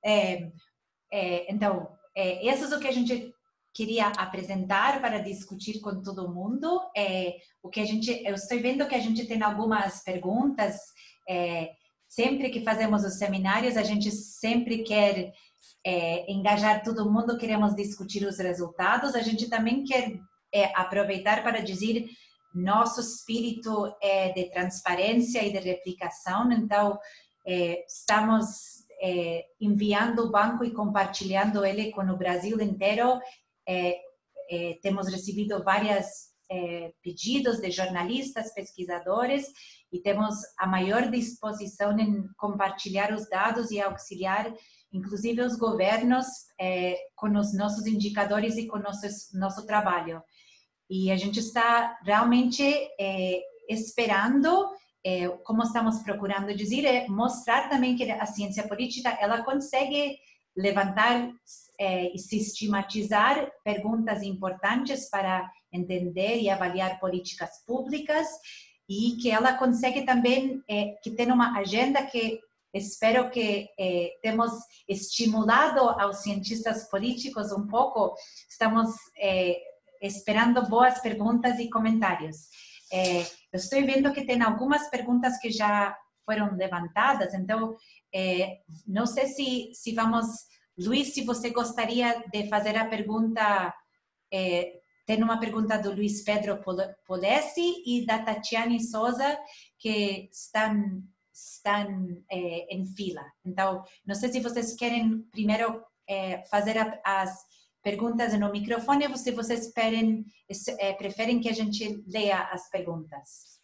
Então, isso é o que a gente queria apresentar para discutir com todo mundo. Eu estou vendo que a gente tem algumas perguntas. Sempre que fazemos os seminários, a gente sempre quer engajar todo mundo, queremos discutir os resultados. A gente também quer aproveitar para dizer nosso espírito de transparência e de replicação. Então, estamos enviando o banco e compartilhando ele com o Brasil inteiro. temos recebido vários pedidos de jornalistas, pesquisadores, e temos a maior disposição em compartilhar os dados e auxiliar, inclusive os governos, com os nossos indicadores e com nosso trabalho. E a gente está realmente esperando, como estamos procurando dizer, mostrar também que a ciência política ela consegue levantar e sistematizar perguntas importantes para entender e avaliar políticas públicas, e que ela consegue também que tem uma agenda que espero que temos estimulado aos cientistas políticos um pouco. Estamos esperando boas perguntas e comentários. Eu estou vendo que tem algumas perguntas que já foram levantadas, então não sei se vamos... Luiz, se você gostaria de fazer a pergunta, tem uma pergunta do Luiz Pedro Polesi e da Tatiane Souza, que estão em fila. Então, não sei se vocês querem primeiro fazer as perguntas no microfone ou se vocês preferem que a gente leia as perguntas.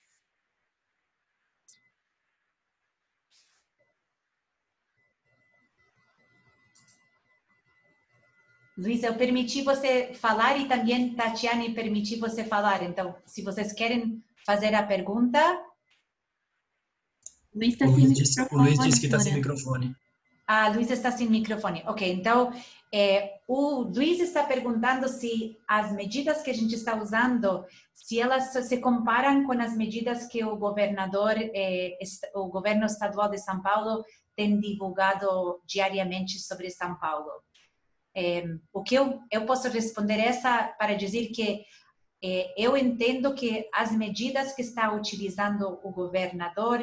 Luiz, eu permiti você falar e também Tatiane permiti você falar. Então, se vocês querem fazer a pergunta... Luiz está sem microfone. O Luiz disse que está sem microfone. Ah, Luiz está sem microfone. Ok, então, o Luiz está perguntando se as medidas que a gente está usando, se elas se comparam com as medidas que o o governo estadual de São Paulo tem divulgado diariamente sobre São Paulo. O que eu posso responder para dizer que eu entendo que as medidas que está utilizando o governador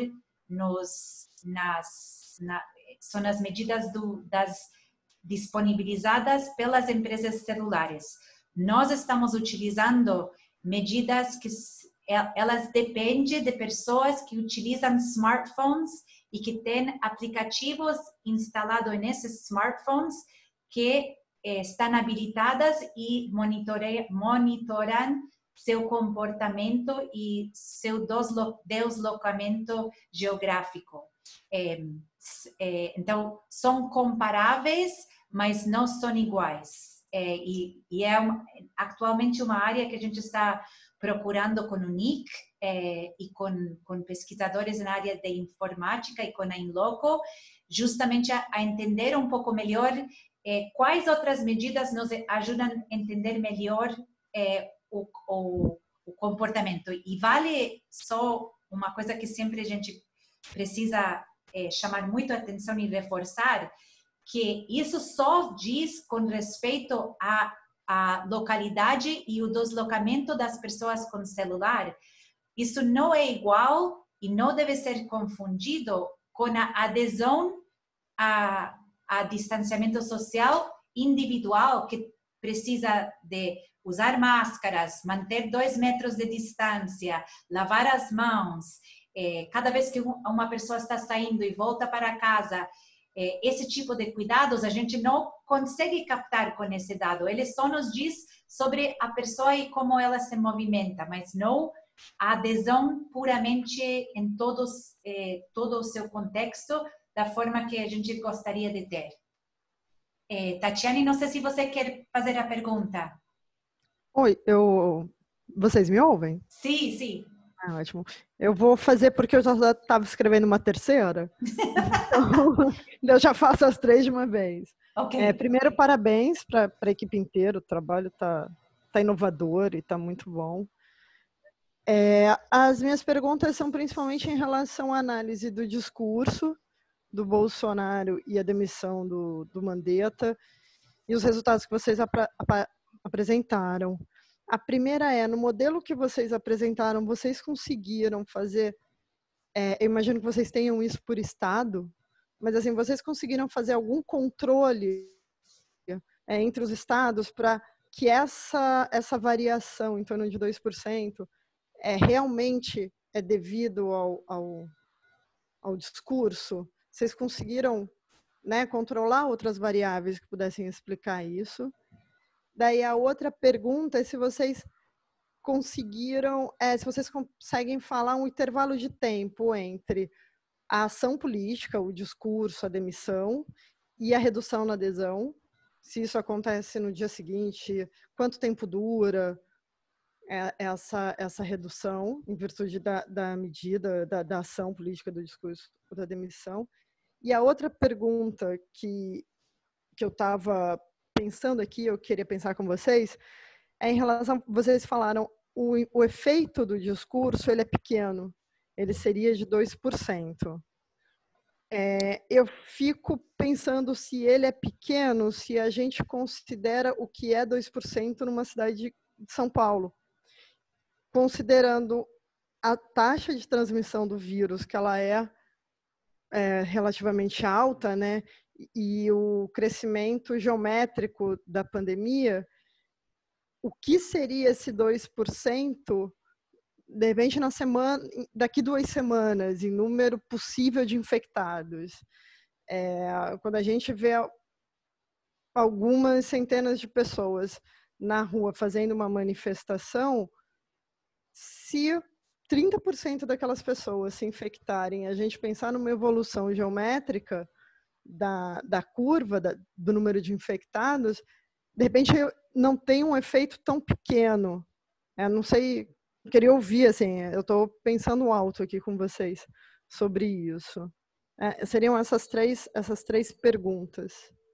são as medidas das disponibilizadas pelas empresas celulares. Nós estamos utilizando medidas que elas dependem de pessoas que utilizam smartphones e que têm aplicativos instalados nesses smartphones que estão habilitadas e monitoram seu comportamento e seu deslocamento geográfico. Então, são comparáveis, mas não são iguais. E é atualmente uma área que a gente está procurando com o NIC e com pesquisadores na área de informática e com a Inloco, justamente a entender um pouco melhor quais outras medidas nos ajudam a entender melhor o comportamento. E vale só uma coisa que sempre a gente precisa chamar muito a atenção e reforçar, que isso só diz com respeito à localidade e o deslocamento das pessoas com celular. Isso não é igual e não deve ser confundido com a adesão a distanciamento social individual, que precisa de usar máscaras, manter 2 metros de distância, lavar as mãos, cada vez que uma pessoa está saindo e volta para casa, esse tipo de cuidados a gente não consegue captar com esse dado. Ele só nos diz sobre a pessoa e como ela se movimenta, mas não a adesão puramente em todo o seu contexto, da forma que a gente gostaria de ter. Tatiane, não sei se você quer fazer a pergunta. Oi, vocês me ouvem? Sim, sim. Ah, ótimo. Eu vou fazer porque eu já estava escrevendo uma terceira. Então, eu já faço as 3 de uma vez. Okay. Primeiro, parabéns para a equipe inteira. O trabalho tá inovador e está muito bom. As minhas perguntas são principalmente em relação à análise do discurso do Bolsonaro e a demissão do Mandetta e os resultados que vocês apresentaram. A primeira no modelo que vocês apresentaram, vocês conseguiram fazer, eu imagino que vocês tenham isso por estado, mas assim, vocês conseguiram fazer algum controle entre os estados para que essa variação em torno de 2% realmente é devido ao discurso? Vocês conseguiram, né, controlar outras variáveis que pudessem explicar isso? Daí a outra pergunta é se vocês conseguiram, se vocês conseguem falar um intervalo de tempo entre a ação política, o discurso, a demissão e a redução na adesão. Se isso acontece no dia seguinte, quanto tempo dura essa redução em virtude da medida, da ação política, do discurso, da demissão. E a outra pergunta que eu estava pensando aqui, eu queria pensar com vocês, é em relação, vocês falaram, o efeito do discurso, ele é pequeno, ele seria de 2%. Eu fico pensando se ele é pequeno, se a gente considera o que é 2% numa cidade de São Paulo. Considerando a taxa de transmissão do vírus, que ela é relativamente alta, né, e o crescimento geométrico da pandemia, o que seria esse 2%, de repente, daqui 2 semanas, em número possível de infectados? Quando a gente vê algumas centenas de pessoas na rua fazendo uma manifestação, se 30% daquelas pessoas se infectarem, a gente pensar numa evolução geométrica da curva, do número de infectados, de repente não tem um efeito tão pequeno. Não sei, queria ouvir, assim, eu estou pensando alto aqui com vocês sobre isso. Seriam essas três perguntas.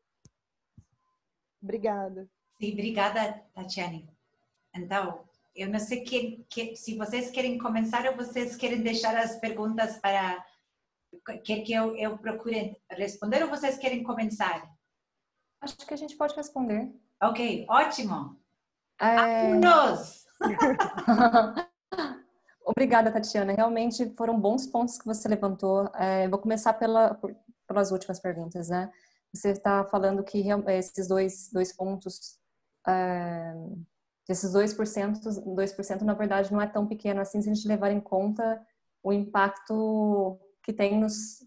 Obrigada. Sim, obrigada, Tatiane. Então, eu não sei se vocês querem começar ou vocês querem deixar as perguntas para... Quer que eu procure responder ou vocês querem começar? Acho que a gente pode responder. Ok, ótimo. Alunos! Obrigada, Tatiana. Realmente foram bons pontos que você levantou. Vou começar pelas últimas perguntas, né? Você está falando que esses dois pontos... Esses 2%, na verdade, não é tão pequeno assim se a gente levar em conta o impacto que tem nos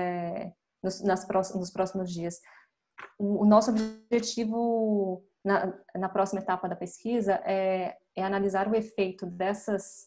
próximos dias. O nosso objetivo na próxima etapa da pesquisa é analisar o efeito das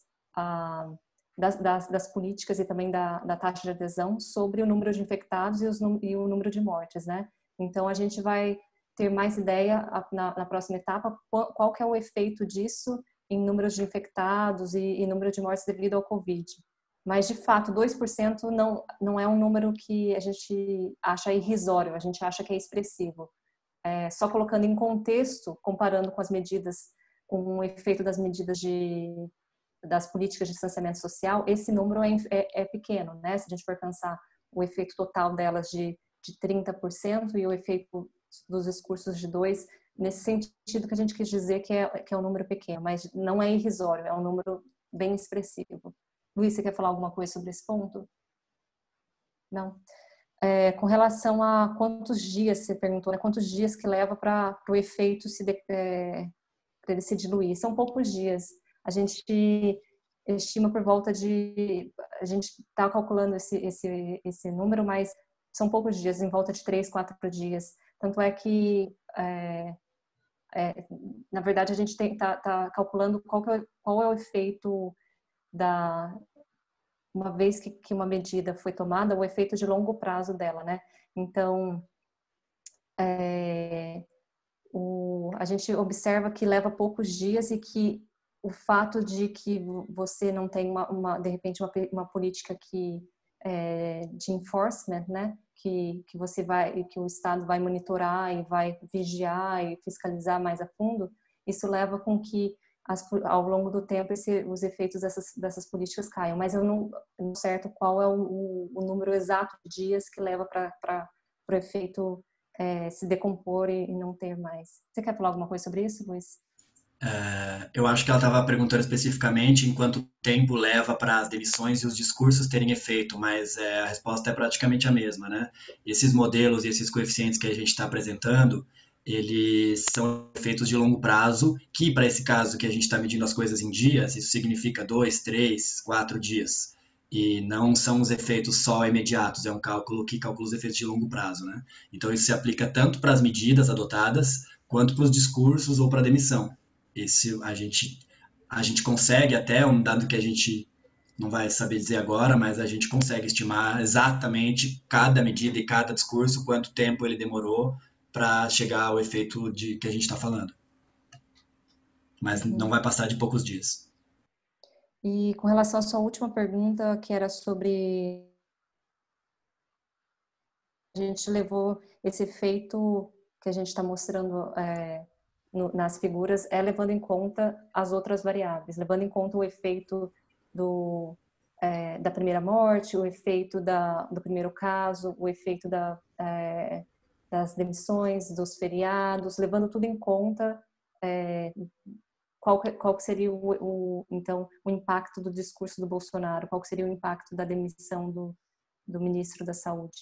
políticas e também da taxa de adesão sobre o número de infectados e o número de mortes, né? Então, a gente vai ter mais ideia na próxima etapa qual que é o efeito disso em números de infectados e número de mortes devido ao Covid. Mas, de fato, 2% não é um número que a gente acha irrisório, a gente acha que é expressivo. Só colocando em contexto, comparando com as medidas, com o efeito das medidas das políticas de distanciamento social, esse número é pequeno, né? Se a gente for pensar o efeito total delas de 30% e o efeito dos discursos de 2%, nesse sentido que a gente quis dizer que é um número pequeno, mas não é irrisório, é um número bem expressivo. Luiz, você quer falar alguma coisa sobre esse ponto? Não? Com relação a quantos dias, você perguntou, né, quantos dias que leva para o efeito para ele se diluir? São poucos dias. A gente estima por volta de... A gente está calculando esse número, mas são poucos dias, em volta de 3, 4 dias. Tanto é que, na verdade, a gente está calculando qual é o efeito uma vez que uma medida foi tomada, o efeito de longo prazo dela, né? Então, a gente observa que leva poucos dias e que o fato de que você não tem de repente uma política de enforcement, né? Que o Estado vai monitorar e vai vigiar e fiscalizar mais a fundo, isso leva com que ao longo do tempo os efeitos dessas políticas caiam. Mas eu não certo qual é o número exato de dias que leva para o efeito se decompor e não ter mais. Você quer falar alguma coisa sobre isso, Luiz? Eu acho que ela estava perguntando especificamente em quanto tempo leva para as demissões e os discursos terem efeito, mas a resposta é praticamente a mesma, né? Esses modelos e esses coeficientes que a gente está apresentando, eles são efeitos de longo prazo, que para esse caso que a gente está medindo as coisas em dias, isso significa 2, 3, 4 dias. E não são os efeitos só imediatos, é um cálculo que calcula os efeitos de longo prazo, né? Então isso se aplica tanto para as medidas adotadas quanto para os discursos ou para a demissão. Esse a gente consegue até um dado que a gente não vai saber dizer agora, mas a gente consegue estimar exatamente cada medida e cada discurso, quanto tempo ele demorou para chegar ao efeito de que a gente está falando. Mas não vai passar de poucos dias. E com relação à sua última pergunta, que era sobre... A gente levou esse efeito que a gente está mostrando nas figuras, levando em conta as outras variáveis, levando em conta o efeito da primeira morte, o efeito do primeiro caso, o efeito das demissões, dos feriados, levando tudo em conta, qual que seria então, o impacto do discurso do Bolsonaro, qual que seria o impacto da demissão do ministro da Saúde.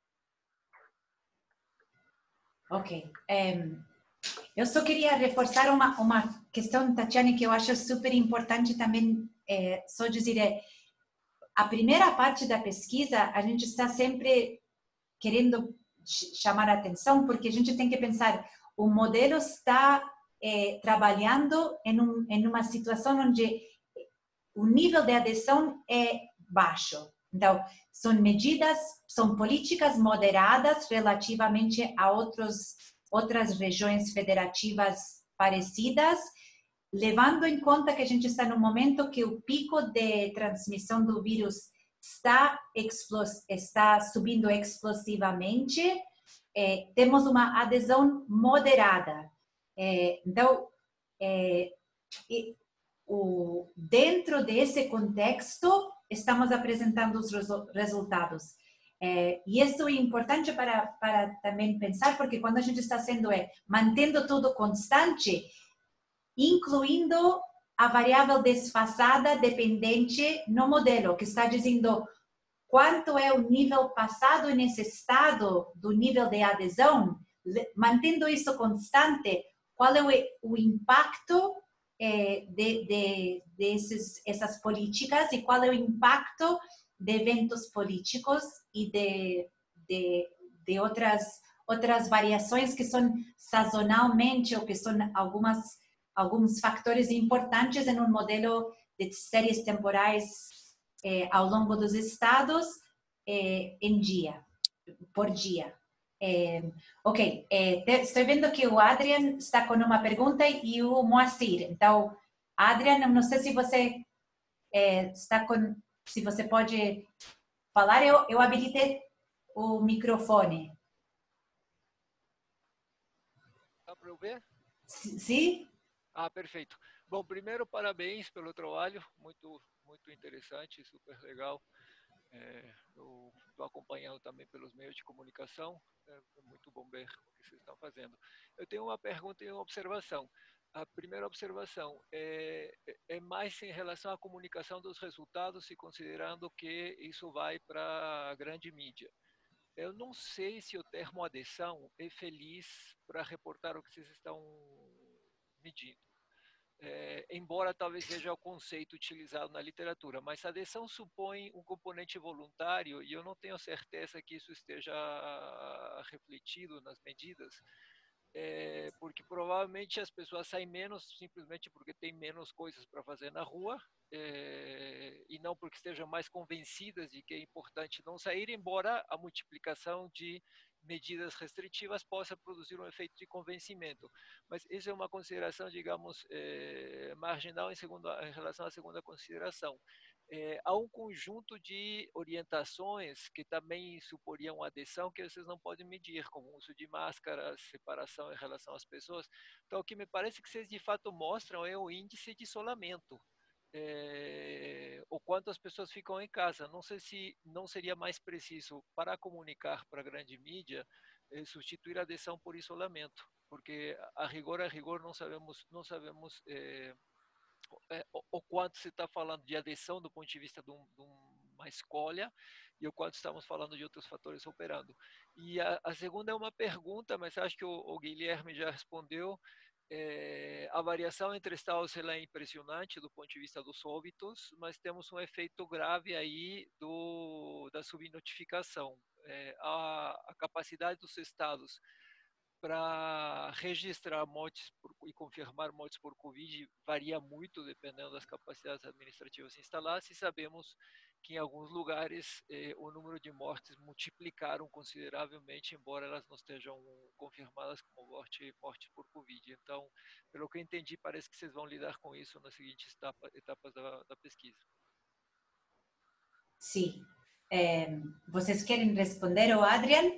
Ok. Eu só queria reforçar uma questão, Tatiane, que eu acho super importante também, só dizer, a primeira parte da pesquisa, a gente está sempre querendo chamar a atenção, porque a gente tem que pensar, o modelo está trabalhando em uma situação onde o nível de adesão é baixo. Então, são medidas, são políticas moderadas relativamente a outras regiões federativas parecidas, levando em conta que a gente está no momento que o pico de transmissão do vírus está subindo explosivamente, temos uma adesão moderada. Então, dentro desse contexto, estamos apresentando os resultados. E isso é importante para também pensar, porque quando a gente está mantendo tudo constante, incluindo a variável desfasada dependente no modelo, que está dizendo quanto é o nível passado nesse estado do nível de adesão, mantendo isso constante, qual é o impacto dessas políticas e qual é o impacto de eventos políticos e de outras variações que são sazonalmente ou que são alguns fatores importantes em um modelo de séries temporais ao longo dos estados por dia. Ok, estou vendo que o Adrian está com uma pergunta e o Moacir. Então, Adrian, não sei se você se você pode falar, eu habilitei o microfone. Dá para eu ver? Sim? Perfeito. Bom, primeiro, parabéns pelo trabalho, muito, muito interessante, super legal. Eu estou acompanhando também pelos meios de comunicação, é muito bom ver o que vocês estão fazendo. Eu tenho uma pergunta e uma observação. A primeira observação é mais em relação à comunicação dos resultados e considerando que isso vai para a grande mídia. Eu não sei se o termo adesão é feliz para reportar o que vocês estão medindo. Embora talvez seja o conceito utilizado na literatura, mas a adesão supõe um componente voluntário e eu não tenho certeza que isso esteja refletido nas medidas, porque provavelmente as pessoas saem menos simplesmente porque tem menos coisas para fazer na rua, e não porque estejam mais convencidas de que é importante não sair, embora a multiplicação de medidas restritivas possa produzir um efeito de convencimento. Mas isso é uma consideração, digamos, marginal em relação à segunda consideração. Há um conjunto de orientações que também suporiam adesão que vocês não podem medir, como o uso de máscaras, separação em relação às pessoas. Então, o que me parece que vocês de fato mostram é o índice de isolamento. O quanto as pessoas ficam em casa. Não sei se não seria mais preciso, para comunicar para a grande mídia, substituir a adesão por isolamento, porque a rigor não sabemos o quanto se está falando de adesão do ponto de vista de uma escolha e o quanto estamos falando de outros fatores operando. E a segunda é uma pergunta, mas acho que o Guilherme já respondeu. a variação entre estados ela é impressionante do ponto de vista dos óbitos, mas temos um efeito grave aí da subnotificação. A capacidade dos estados para registrar mortes e confirmar mortes por Covid varia muito dependendo das capacidades administrativas instaladas, e sabemos que em alguns lugares o número de mortes multiplicaram consideravelmente, embora elas não estejam confirmadas como mortes por Covid. Então, pelo que eu entendi, parece que vocês vão lidar com isso nas seguintes etapas da pesquisa. Sim. Vocês querem responder, ou Adrian?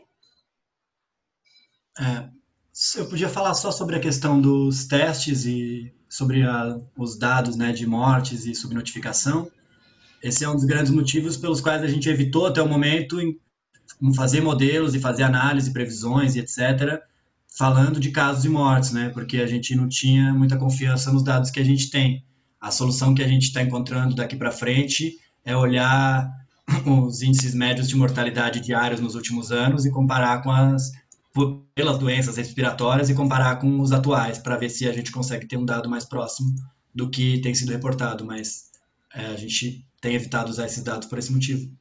Eu podia falar só sobre a questão dos testes e sobre os dados, né, de mortes e subnotificação. Esse é um dos grandes motivos pelos quais a gente evitou até o momento fazer modelos e fazer análise, previsões e etc., falando de casos de mortes, né, porque a gente não tinha muita confiança nos dados que a gente tem. A solução que a gente está encontrando daqui para frente é olhar os índices médios de mortalidade diários nos últimos anos e comparar pelas doenças respiratórias e comparar com os atuais, para ver se a gente consegue ter um dado mais próximo do que tem sido reportado, mas a gente tem evitado usar esses dados por esse motivo.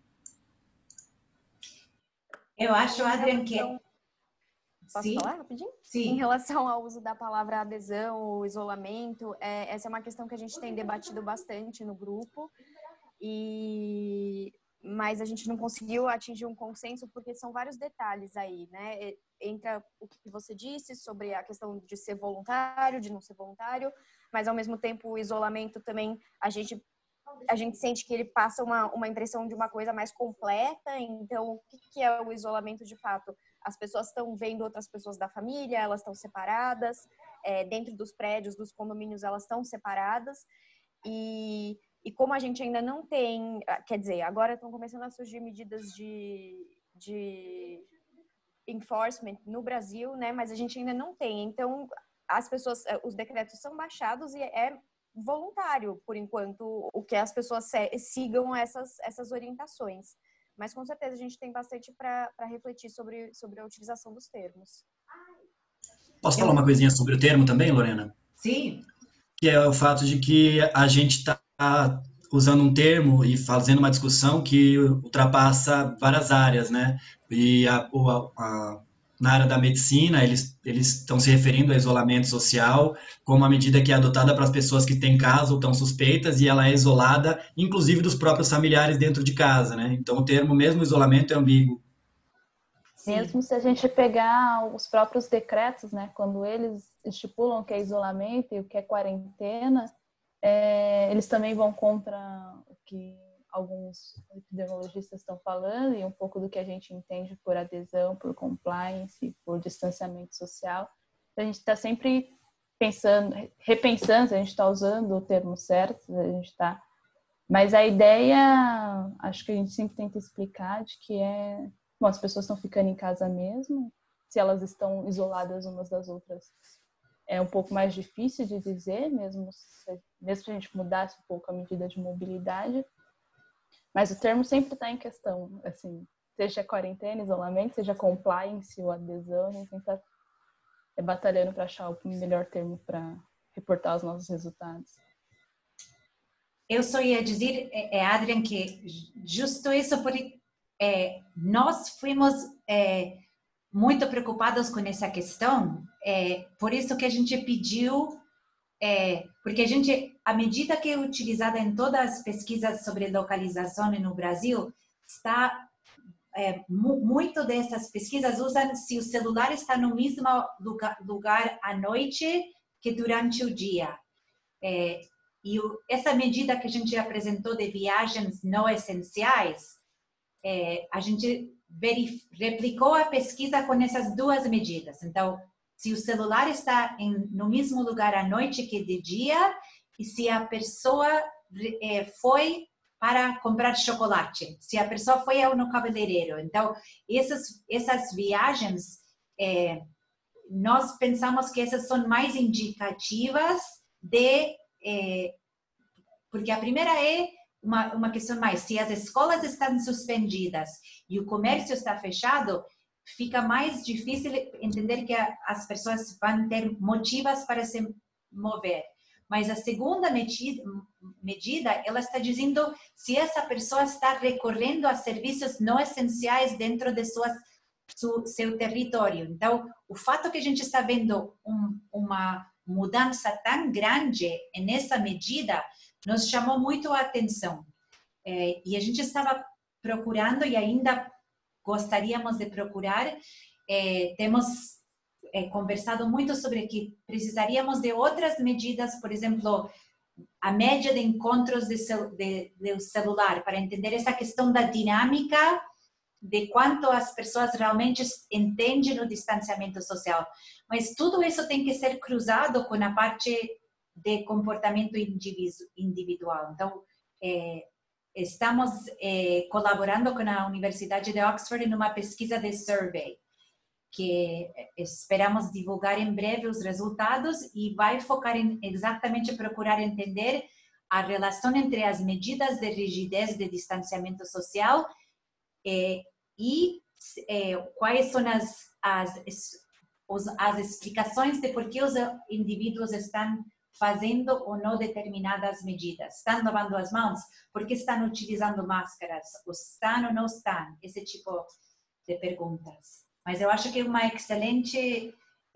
Eu acho, Adrian, que... Posso falar rapidinho? Sim. Em relação ao uso da palavra adesão ou isolamento, essa é uma questão que a gente tem debatido bastante no grupo, mas a gente não conseguiu atingir um consenso porque são vários detalhes aí, né? Entra o que você disse sobre a questão de ser voluntário, de não ser voluntário, mas ao mesmo tempo o isolamento também, a gente sente que ele passa uma impressão de uma coisa mais completa. Então, o que é o isolamento de fato? As pessoas estão vendo outras pessoas da família, elas estão separadas, dentro dos prédios, dos condomínios, elas estão separadas, e como a gente ainda não tem, quer dizer, agora estão começando a surgir medidas de enforcement no Brasil, né? Mas a gente ainda não tem. Então, os decretos são baixados e é voluntário, por enquanto, o que as pessoas sigam essas orientações. Mas, com certeza, a gente tem bastante para refletir sobre a utilização dos termos. Posso falar uma coisinha sobre o termo também, Lorena? Sim. Que é o fato de que a gente está usando um termo e fazendo uma discussão que ultrapassa várias áreas, né? E na área da medicina, eles estão se referindo a isolamento social como uma medida que é adotada para as pessoas que têm caso ou estão suspeitas, e ela é isolada, inclusive dos próprios familiares dentro de casa, né? Então, o termo mesmo isolamento é ambíguo. Mesmo se a gente pegar os próprios decretos, né, quando eles estipulam o que é isolamento e o que é quarentena, eles também vão contra o que alguns epidemiologistas estão falando e um pouco do que a gente entende por adesão, por compliance, por distanciamento social. A gente está sempre repensando se a gente está usando o termo certo, mas a ideia, acho que a gente sempre tenta explicar de que bom, as pessoas estão ficando em casa mesmo, se elas estão isoladas umas das outras. É um pouco mais difícil de dizer, mesmo se a gente mudasse um pouco a medida de mobilidade, mas o termo sempre está em questão, assim, seja quarentena, isolamento, seja compliance ou adesão, a gente tenta batalhando para achar o melhor termo para reportar os nossos resultados. Eu só ia dizer, Adrian, que justo isso, porque nós fomos muito preocupados com essa questão, por isso que a gente pediu, porque a medida que é utilizada em todas as pesquisas sobre localização no Brasil, muito dessas pesquisas usam se o celular está no mesmo lugar à noite que durante o dia. E essa medida que a gente apresentou de viagens não essenciais, a gente replicou a pesquisa com essas duas medidas. Então, se o celular está no mesmo lugar à noite que de dia, e se a pessoa foi para comprar chocolate, se a pessoa foi no cabeleireiro. Então, essas viagens, nós pensamos que essas são mais indicativas porque a primeira é uma questão mais, se as escolas estão suspendidas e o comércio está fechado, fica mais difícil entender que as pessoas vão ter motivos para se mover. Mas a segunda medida, ela está dizendo se essa pessoa está recorrendo a serviços não essenciais dentro de seu território. Então, o fato que a gente está vendo uma mudança tão grande nessa medida nos chamou muito a atenção. E a gente estava procurando e ainda gostaríamos de procurar. Temos conversado muito sobre que precisaríamos de outras medidas, por exemplo, a média de encontros de celular, para entender essa questão da dinâmica de quanto as pessoas realmente entendem o distanciamento social. Mas tudo isso tem que ser cruzado com a parte de comportamento individual. Então, estamos colaborando com a Universidade de Oxford em uma pesquisa de survey, que esperamos divulgar em breve os resultados e vai focar em exatamente procurar entender a relação entre as medidas de rigidez de distanciamento social e quais são as explicações de por que os indivíduos estão fazendo ou não determinadas medidas. Estão lavando as mãos? Por que estão utilizando máscaras? Ou estão ou não estão? Esse tipo de perguntas. Mas eu acho que é uma excelente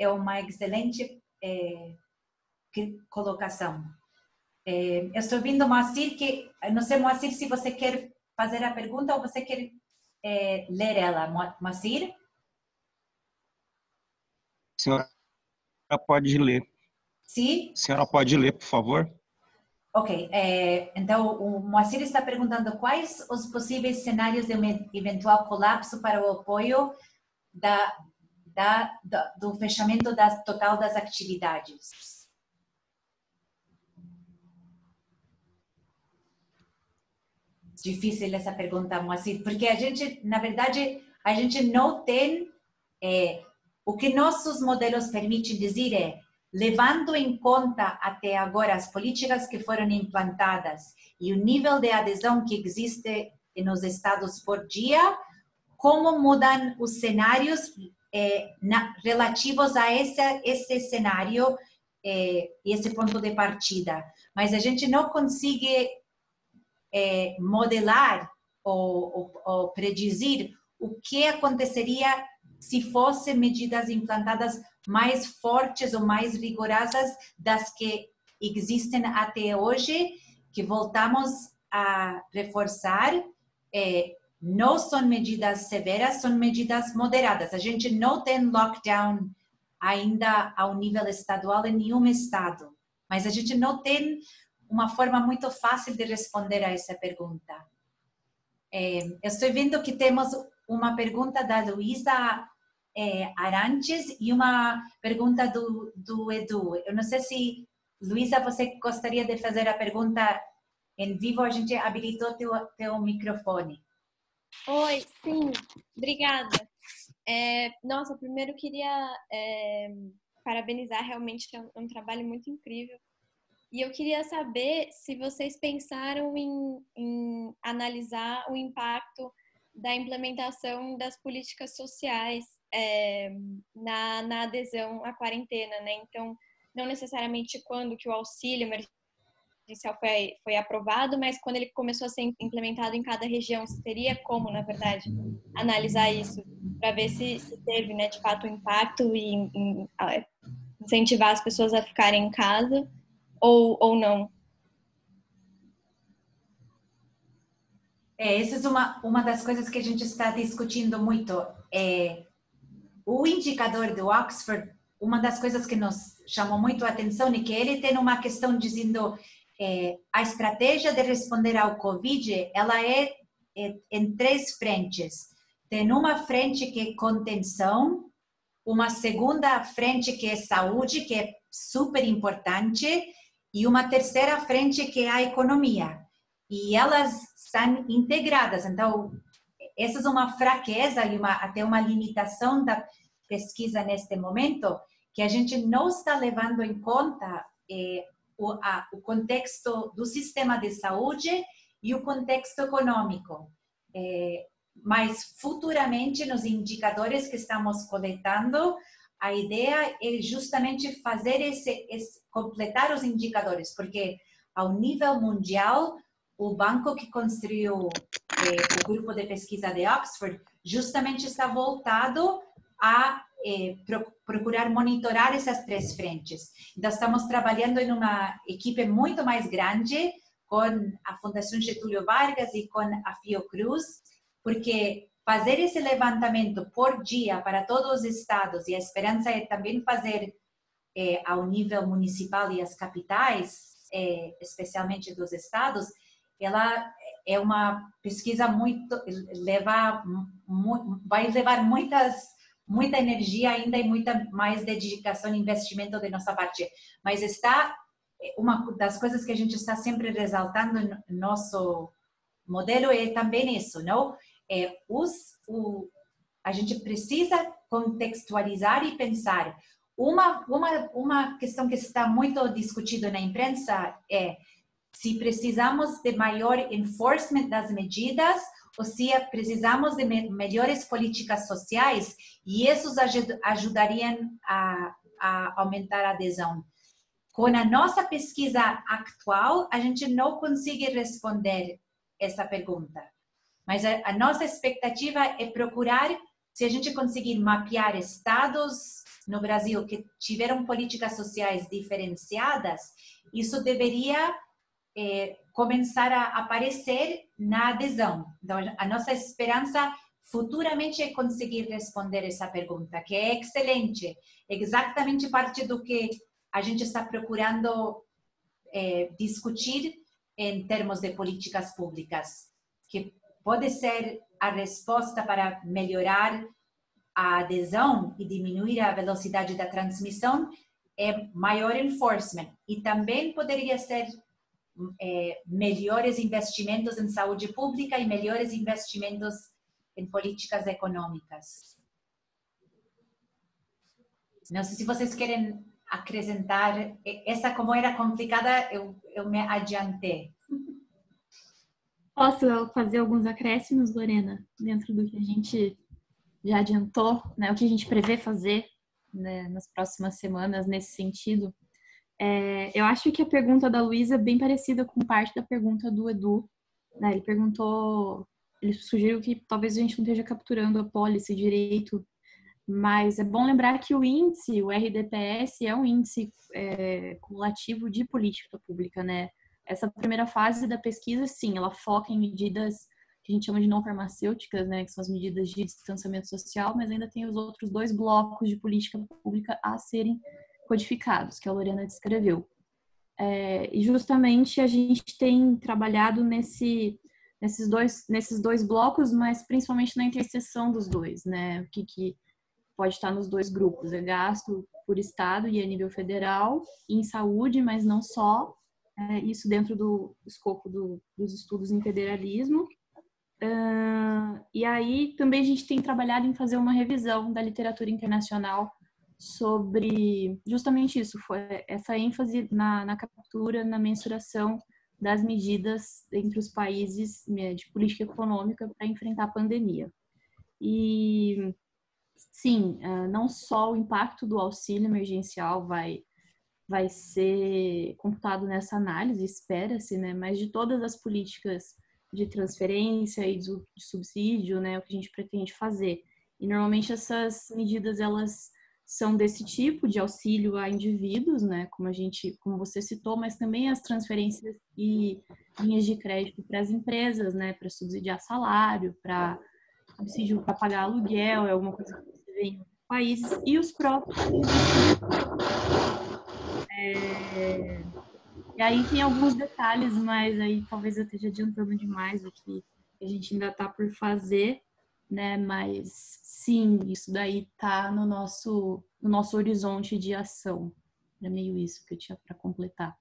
colocação. Eu estou vendo, Moacir, que não sei, Moacir, se você quer fazer a pergunta ou você quer ler ela, Moacir? A senhora pode ler. Sim? A senhora pode ler, por favor? Ok. Então, o Moacir está perguntando quais os possíveis cenários de um eventual colapso para o apoio do fechamento total das atividades. Difícil essa pergunta, Moacir, porque a gente, na verdade, a gente não tem o que nossos modelos permitem dizer levando em conta até agora as políticas que foram implantadas e o nível de adesão que existe nos estados por dia, como mudam os cenários relativos a esse cenário e esse ponto de partida. Mas a gente não consegue modelar ou predizer o que aconteceria se fossem medidas implantadas mais fortes ou mais rigorosas das que existem até hoje, que voltamos a reforçar, não são medidas severas, são medidas moderadas. A gente não tem lockdown ainda ao nível estadual em nenhum estado, mas a gente não tem uma forma muito fácil de responder a essa pergunta. Eu estou vendo que temos uma pergunta da Luísa Arantes e uma pergunta do Edu. Eu não sei se, Luísa, você gostaria de fazer a pergunta em vivo? A gente habilitou teu microfone. Oi, sim, obrigada. Nossa, primeiro queria parabenizar, realmente é um trabalho muito incrível. E eu queria saber se vocês pensaram em analisar o impacto da implementação das políticas sociais na adesão à quarentena, né? Então, não necessariamente quando que o auxílio emergencial foi aprovado, mas quando ele começou a ser implementado em cada região, se teria como, na verdade, analisar isso para ver se teve, né, de fato, um impacto e incentivar as pessoas a ficarem em casa ou não. Essa é uma das coisas que a gente está discutindo muito. O indicador do Oxford, uma das coisas que nos chamou muito a atenção é que ele tem uma questão dizendo a estratégia de responder ao Covid, ela é em 3 frentes. Tem uma frente que é contenção, uma segunda frente que é saúde, que é super importante, e uma terceira frente que é a economia. E elas são integradas. Então, essa é uma fraqueza e até uma limitação da pesquisa neste momento, que a gente não está levando em conta o contexto do sistema de saúde e o contexto econômico. mas futuramente nos indicadores que estamos coletando, a ideia é justamente fazer completar os indicadores, porque ao nível mundial, o banco que construiu o grupo de pesquisa de Oxford justamente está voltado a procurar monitorar essas 3 frentes. Então, estamos trabalhando em uma equipe muito mais grande com a Fundação Getúlio Vargas e com a Fiocruz, porque fazer esse levantamento por dia para todos os estados, e a esperança é também fazer ao nível municipal e as capitais, especialmente dos estados, ela é uma pesquisa vai levar muita energia ainda e muita mais dedicação e investimento de nossa parte. Mas uma das coisas que a gente está sempre ressaltando no nosso modelo é também isso, não? A gente precisa contextualizar e pensar. Uma questão que está muito discutida na imprensa é se precisamos de maior enforcement das medidas ou se precisamos de melhores políticas sociais, e esses ajudariam a aumentar a adesão. Com a nossa pesquisa atual, a gente não consegue responder essa pergunta. Mas a nossa expectativa é procurar, se a gente conseguir mapear estados no Brasil que tiveram políticas sociais diferenciadas, isso deveria começar a aparecer na adesão. Então, a nossa esperança futuramente é conseguir responder essa pergunta, que é excelente, exatamente parte do que a gente está procurando discutir em termos de políticas públicas, que pode ser a resposta para melhorar a adesão e diminuir a velocidade da transmissão, é maior enforcement. E também poderia ser melhores investimentos em saúde pública e melhores investimentos em políticas econômicas. Não sei se vocês querem acrescentar. Essa, como era complicada, eu me adiantei. Posso fazer alguns acréscimos, Lorena, dentro do que a gente já adiantou, né? O que a gente prevê fazer, né, nas próximas semanas nesse sentido. Eu acho que a pergunta da Luísa é bem parecida com parte da pergunta do Edu, né? Ele sugeriu que talvez a gente não esteja capturando a policy direito, mas é bom lembrar que o índice, o RDPS, é um índice cumulativo de política pública, né? Essa primeira fase da pesquisa, sim, ela foca em medidas que a gente chama de não farmacêuticas, né, que são as medidas de distanciamento social, mas ainda tem os outros 2 blocos de política pública a serem codificados, que a Lorena descreveu. E justamente a gente tem trabalhado nesses dois blocos, mas principalmente na interseção dos dois, né? O que pode estar nos 2 grupos, é gasto por estado e a nível federal, em saúde, mas não só, isso dentro do escopo dos estudos em federalismo. E aí também a gente tem trabalhado em fazer uma revisão da literatura internacional sobre justamente isso, foi essa ênfase na captura, na mensuração das medidas entre os países de política econômica para enfrentar a pandemia. E, sim, não só o impacto do auxílio emergencial vai ser computado nessa análise, espera-se, né, mas de todas as políticas de transferência e de subsídio, né, o que a gente pretende fazer. E, normalmente, essas medidas, elas são desse tipo de auxílio a indivíduos, né, como você citou, mas também as transferências e linhas de crédito para as empresas, né, para subsidiar salário, para subsídio para pagar aluguel, é alguma coisa que você vê em outros países, e os próprios. E aí tem alguns detalhes, mas aí talvez eu esteja adiantando demais o que a gente ainda está por fazer, né? Mas sim, isso daí está no nosso horizonte de ação. Era meio isso que eu tinha para completar.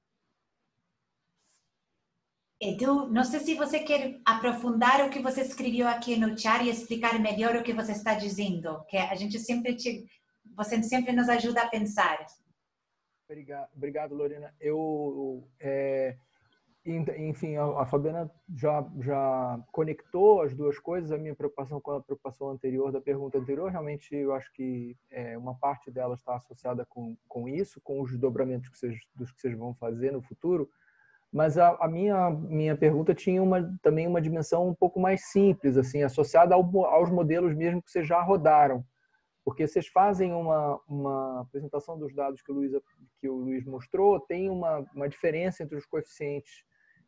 Edu, não sei se você quer aprofundar o que você escreveu aqui no chat e explicar melhor o que você está dizendo, que a gente você sempre nos ajuda a pensar. Obrigado, Lorena. enfim, a Fabiana já conectou as duas coisas, a minha preocupação com a preocupação anterior da pergunta anterior. Realmente, eu acho que uma parte dela está associada com isso, com os desdobramentos dos que vocês vão fazer no futuro. Mas a minha pergunta tinha também uma dimensão um pouco mais simples, assim, associada aos modelos mesmo que vocês já rodaram. Porque vocês fazem uma apresentação dos dados que o Luiz mostrou, tem uma diferença entre os coeficientes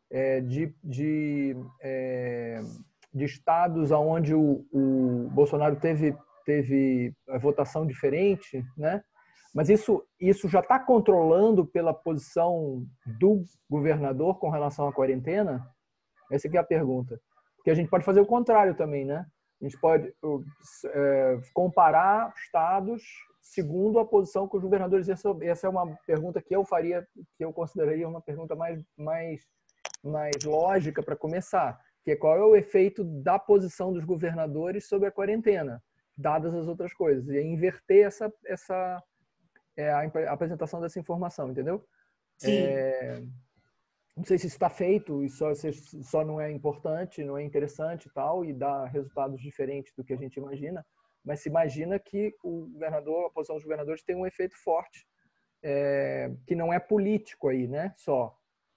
de estados onde o Bolsonaro teve a votação diferente, né? Mas isso já está controlando pela posição do governador com relação à quarentena? Essa aqui é a pergunta. Porque a gente pode fazer o contrário também, né? A gente pode comparar estados segundo a posição que os governadores... Essa é uma pergunta que eu faria, que eu consideraria uma pergunta mais lógica para começar, que é qual é o efeito da posição dos governadores sobre a quarentena, dadas as outras coisas, e inverter a apresentação dessa informação, entendeu? Sim. Não sei se isso está feito e só não é importante, não é interessante e tal, e dá resultados diferentes do que a gente imagina, mas se imagina que a posição dos governadores tem um efeito forte, que não é político aí, né? Só.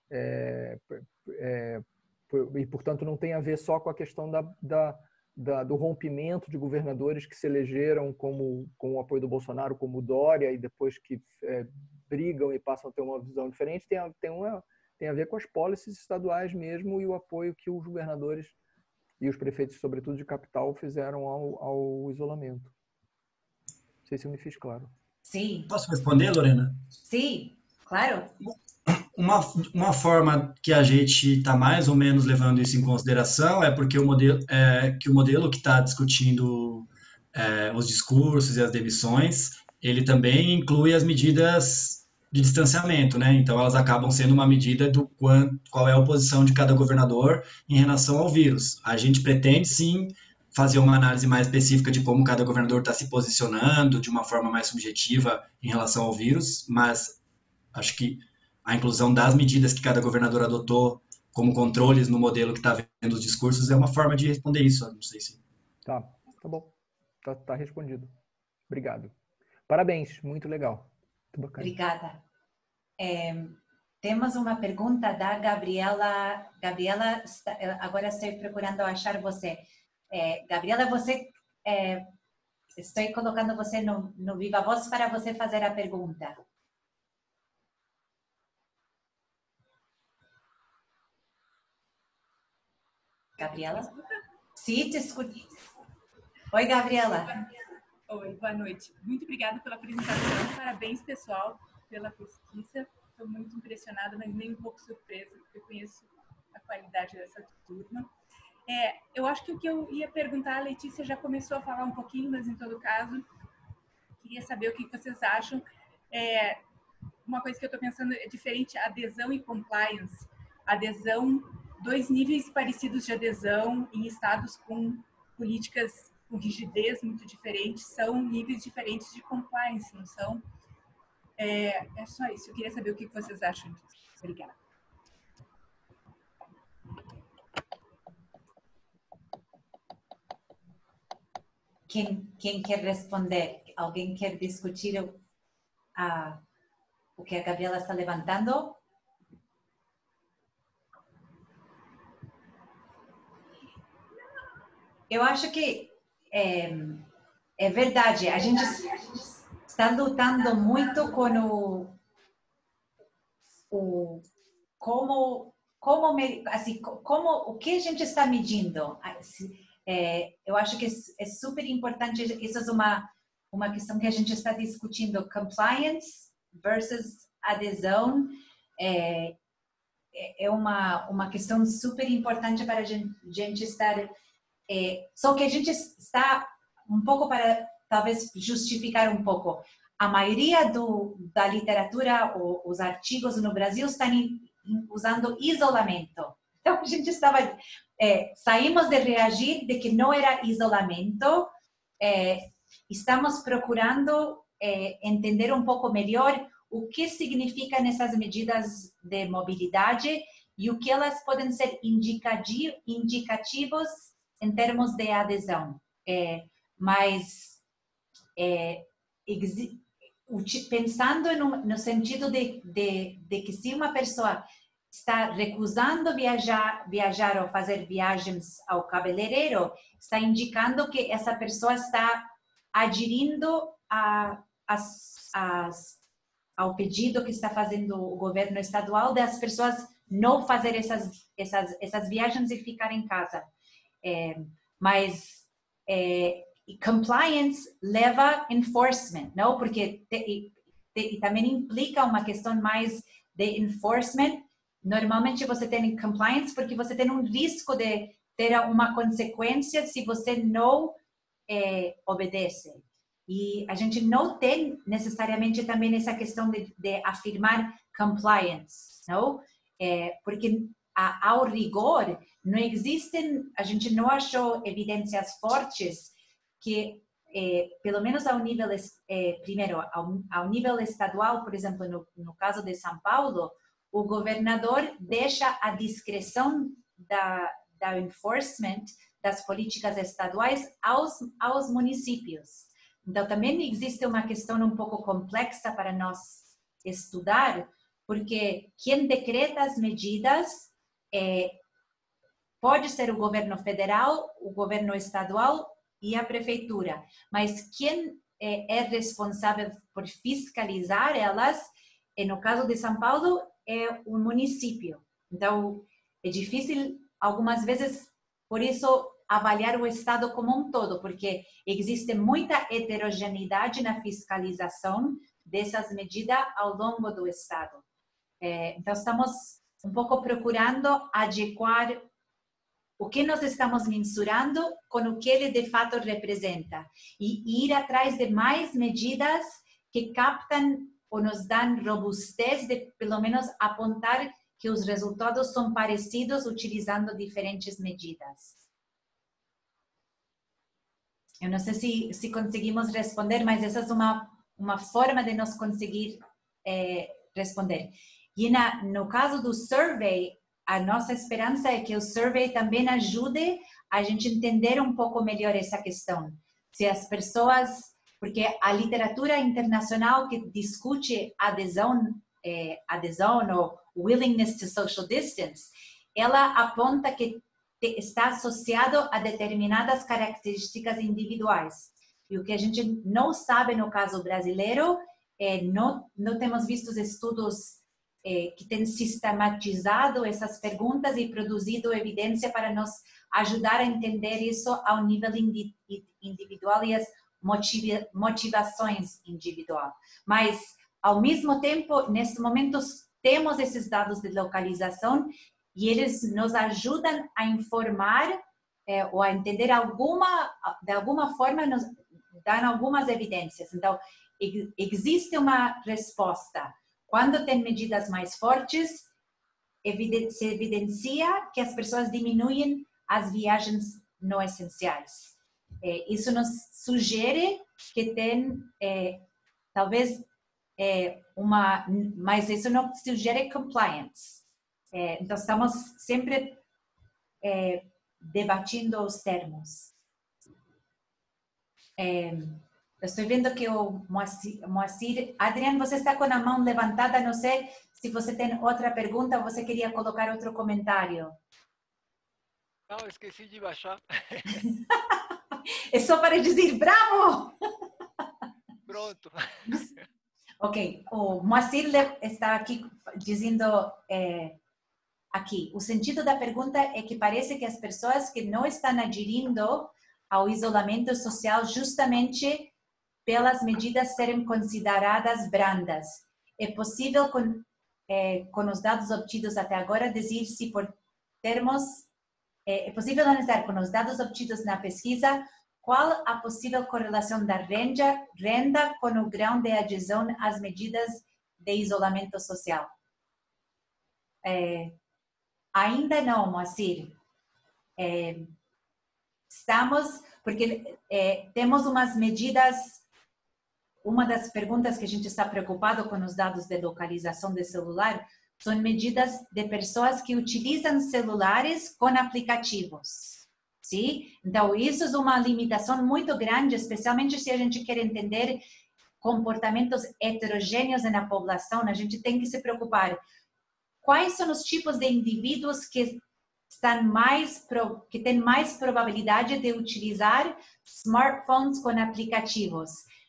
E, portanto, não tem a ver só com a questão do rompimento de governadores que se elegeram com o apoio do Bolsonaro, como o Dória, e depois que brigam e passam a ter uma visão diferente, tem a ver com as policies estaduais mesmo e o apoio que os governadores e os prefeitos, sobretudo de capital, fizeram ao isolamento. Não sei se eu me fiz claro. Sim. Posso responder, Lorena? Sim, claro. Uma forma que a gente está mais ou menos levando isso em consideração é porque o modelo que está discutindo os discursos e as demissões, ele também inclui as medidas de distanciamento, né? Então elas acabam sendo uma medida qual é a posição de cada governador em relação ao vírus. A gente pretende sim fazer uma análise mais específica de como cada governador está se posicionando de uma forma mais subjetiva em relação ao vírus, mas acho que a inclusão das medidas que cada governador adotou como controles no modelo que está vendo os discursos é uma forma de responder isso. Não sei se... Tá bom. Tá respondido. Obrigado. Parabéns, muito legal. Muito bacana. Obrigada. Temos uma pergunta da Gabriela. Gabriela, agora estou procurando achar você. Gabriela, estou colocando você no Viva Voz para você fazer a pergunta. Gabriela? Sim, te escuto. Oi, Gabriela. Oi, boa noite. Muito obrigada pela apresentação. Parabéns, pessoal, pela pesquisa. Estou muito impressionada, mas nem um pouco surpresa, porque eu conheço a qualidade dessa turma. Eu acho que o que eu ia perguntar, a Letícia já começou a falar um pouquinho, mas em todo caso, queria saber o que vocês acham. Uma coisa que eu estou pensando é diferente, adesão e compliance. Adesão, dois níveis parecidos de adesão em estados com políticas com rigidez muito diferentes, são níveis diferentes de compliance, não são? É só isso, eu queria saber o que vocês acham disso. Obrigada. Quem quer responder? Alguém quer discutir o que a Gabriela está levantando? Eu acho que é verdade. A gente está lutando muito com o que a gente está medindo. Eu acho que é super importante. Isso é uma questão que a gente está discutindo. Compliance versus adesão é uma questão super importante para a gente estar. Só que a gente está um pouco para talvez justificar um pouco. A maioria da literatura, os artigos no Brasil estão usando isolamento. Então a gente saímos de reagir de que não era isolamento. Estamos procurando entender um pouco melhor o que significam essas medidas de mobilidade e o que elas podem ser indicativos em termos de adesão. Mas pensando no sentido de que se uma pessoa está recusando viajar ou fazer viagens ao cabeleireiro, está indicando que essa pessoa está aderindo ao pedido que está fazendo o governo estadual das pessoas não fazer essas viagens e ficar em casa. Mas compliance leva enforcement, não? Porque e também implica uma questão mais de enforcement. Normalmente você tem compliance porque você tem um risco de ter uma consequência se você não obedece. E a gente não tem necessariamente também essa questão de afirmar compliance, não? Porque ao rigor não existem, a gente não achou evidências fortes que, pelo menos ao nível, primeiro, ao nível estadual, por exemplo, no caso de São Paulo, o governador deixa a discrição da enforcement das políticas estaduais aos municípios. Então, também existe uma questão um pouco complexa para nós estudar, porque quem decreta as medidas pode ser o governo federal, o governo estadual e a prefeitura, mas quem é responsável por fiscalizar elas, no caso de São Paulo, é o município. Então, é difícil, algumas vezes, por isso, avaliar o Estado como um todo, porque existe muita heterogeneidade na fiscalização dessas medidas ao longo do Estado. Então, estamos um pouco procurando adequar o que nós estamos mensurando com o que ele de fato representa e ir atrás de mais medidas que captam ou nos dão robustez de, pelo menos, apontar que os resultados são parecidos utilizando diferentes medidas. Eu não sei se conseguimos responder, mas essa é uma forma de nós conseguir responder. E no caso do survey, a nossa esperança é que o survey também ajude a gente entender um pouco melhor essa questão. Se as pessoas, porque a literatura internacional que discute adesão ou willingness to social distance, ela aponta que está associado a determinadas características individuais. E o que a gente não sabe no caso brasileiro, não temos visto estudos que têm sistematizado essas perguntas e produzido evidência para nos ajudar a entender isso ao nível individual e as motivações individuais. Mas, ao mesmo tempo, neste momento, temos esses dados de localização e eles nos ajudam a informar ou a entender de alguma forma, nos dão algumas evidências. Então, existe uma resposta. Quando tem medidas mais fortes, se evidencia que as pessoas diminuem as viagens não essenciais. Isso nos sugere que tem, talvez, mas isso não sugere compliance. Então, estamos sempre debatendo os termos. Eu estou vendo que o Moacir... Adriano, você está com a mão levantada, não sei se você tem outra pergunta ou você queria colocar outro comentário. Não, esqueci de baixar. É só para dizer bravo! Pronto. Ok, o Moacir está aqui dizendo... aqui, o sentido da pergunta é que parece que as pessoas que não estão aderindo ao isolamento social justamente pelas medidas serem consideradas brandas. É possível, com os dados obtidos até agora, dizer se por termos... É possível analisar com os dados obtidos na pesquisa qual a possível correlação da renda com o grau de adesão às medidas de isolamento social. Ainda não, Moacir. Estamos, porque temos umas medidas. Uma das perguntas que a gente está preocupado com os dados de localização de celular, são medidas de pessoas que utilizam celulares com aplicativos. Sim? Então, isso é uma limitação muito grande, especialmente se a gente quer entender comportamentos heterogêneos na população. A gente tem que se preocupar quais são os tipos de indivíduos que têm mais probabilidade de utilizar smartphones com aplicativos.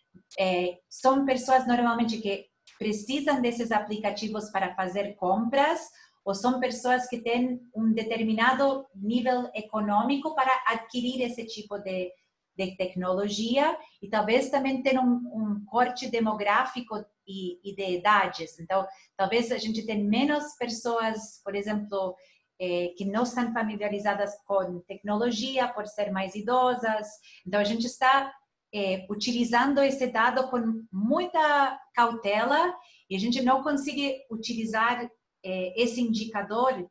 São pessoas normalmente que precisam desses aplicativos para fazer compras, ou são pessoas que têm um determinado nível econômico para adquirir esse tipo de tecnologia, e talvez também tenha um corte demográfico e de idades. Então, talvez a gente tenha menos pessoas, por exemplo, que não estão familiarizadas com tecnologia por ser mais idosas. Então, a gente está utilizando esse dado com muita cautela, e a gente não consegue utilizar esse indicador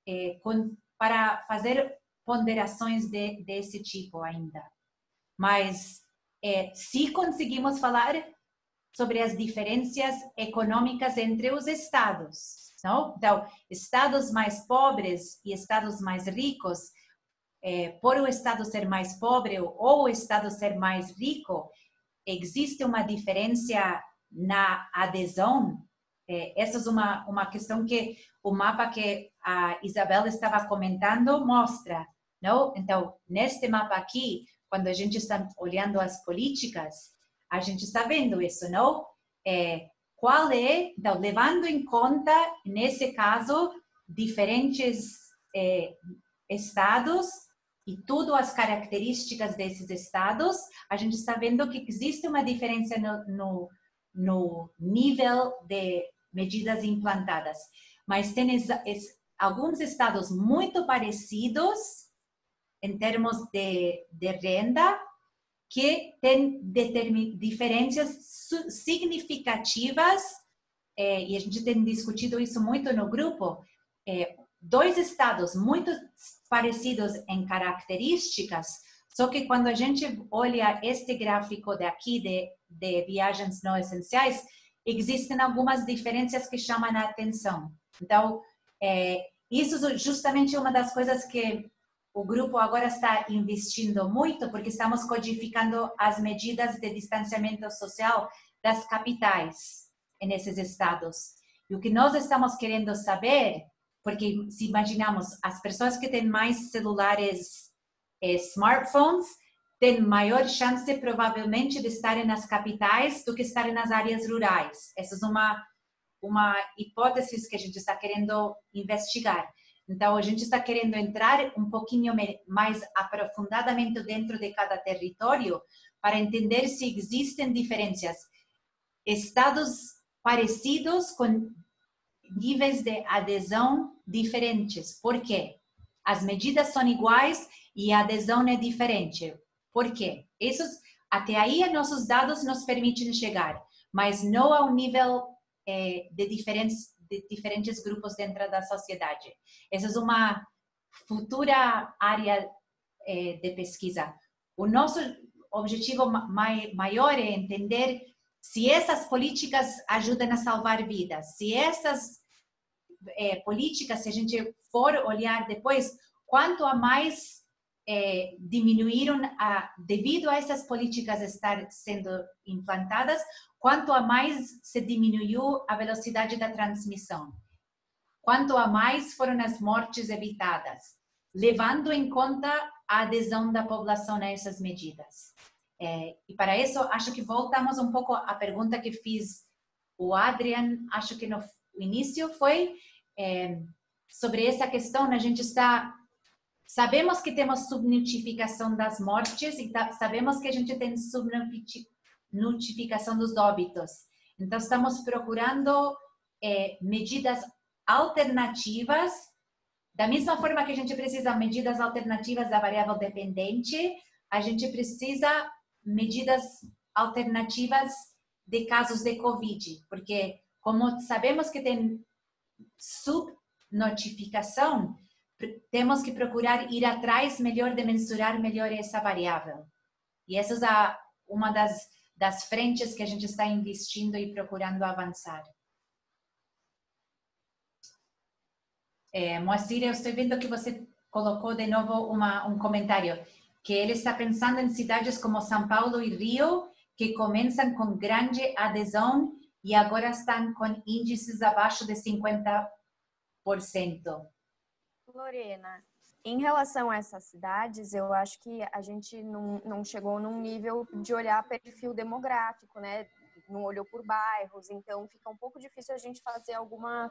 para fazer ponderações desse tipo ainda. Mas se conseguimos falar sobre as diferenças econômicas entre os estados, não? Então, estados mais pobres e estados mais ricos, por o estado ser mais pobre ou o estado ser mais rico, existe uma diferença na adesão. Essa é uma questão que o mapa que a Isabel estava comentando mostra, não? Então, neste mapa aqui, quando a gente está olhando as políticas, a gente está vendo isso, não? Qual então, levando em conta, nesse caso, diferentes estados e todas as características desses estados, a gente está vendo que existe uma diferença no nível de medidas implantadas. Mas tem alguns estados muito parecidos em termos de renda, que têm diferenças significativas, e a gente tem discutido isso muito no grupo. Dois estados muito parecidos em características, só que quando a gente olha este gráfico daqui de viagens não essenciais, existem algumas diferenças que chamam a atenção. Então, isso é justamente uma das coisas que o grupo agora está investindo muito, porque estamos codificando as medidas de distanciamento social das capitais nesses estados. E o que nós estamos querendo saber, porque se imaginamos, as pessoas que têm mais celulares, smartphones, têm maior chance provavelmente de estarem nas capitais do que estarem nas áreas rurais. Essa é uma hipótese que a gente está querendo investigar. Então, a gente está querendo entrar um pouquinho mais aprofundadamente dentro de cada território para entender se existem diferenças. Estados parecidos com níveis de adesão diferentes. Por quê? As medidas são iguais e a adesão é diferente. Por quê? Até aí, nossos dados nos permitem chegar, mas não ao nível de diferentes grupos dentro da sociedade. Essa é uma futura área de pesquisa. O nosso objetivo maior é entender se essas políticas ajudam a salvar vidas, se essas políticas, se a gente for olhar depois, quanto a mais diminuíram devido a essas políticas estar sendo implantadas, quanto a mais se diminuiu a velocidade da transmissão, quanto a mais foram as mortes evitadas, levando em conta a adesão da população a essas medidas. E para isso, acho que voltamos um pouco à pergunta que fiz o Adrian, acho que no início foi sobre essa questão. A gente sabemos que temos subnotificação das mortes e sabemos que a gente tem subnotificação dos óbitos. Então, estamos procurando medidas alternativas, da mesma forma que a gente precisa de medidas alternativas da variável dependente, a gente precisa medidas alternativas de casos de Covid, porque como sabemos que tem subnotificação, temos que procurar ir atrás melhor de mensurar melhor essa variável. E essa é uma das frentes que a gente está investindo e procurando avançar. Moacir, eu estou vendo que você colocou de novo um comentário, que ele está pensando em cidades como São Paulo e Rio, que começam com grande adesão e agora estão com índices abaixo de 50%. Lorena, em relação a essas cidades, eu acho que a gente não chegou num nível de olhar perfil demográfico, né? Não olhou por bairros, então fica um pouco difícil a gente fazer alguma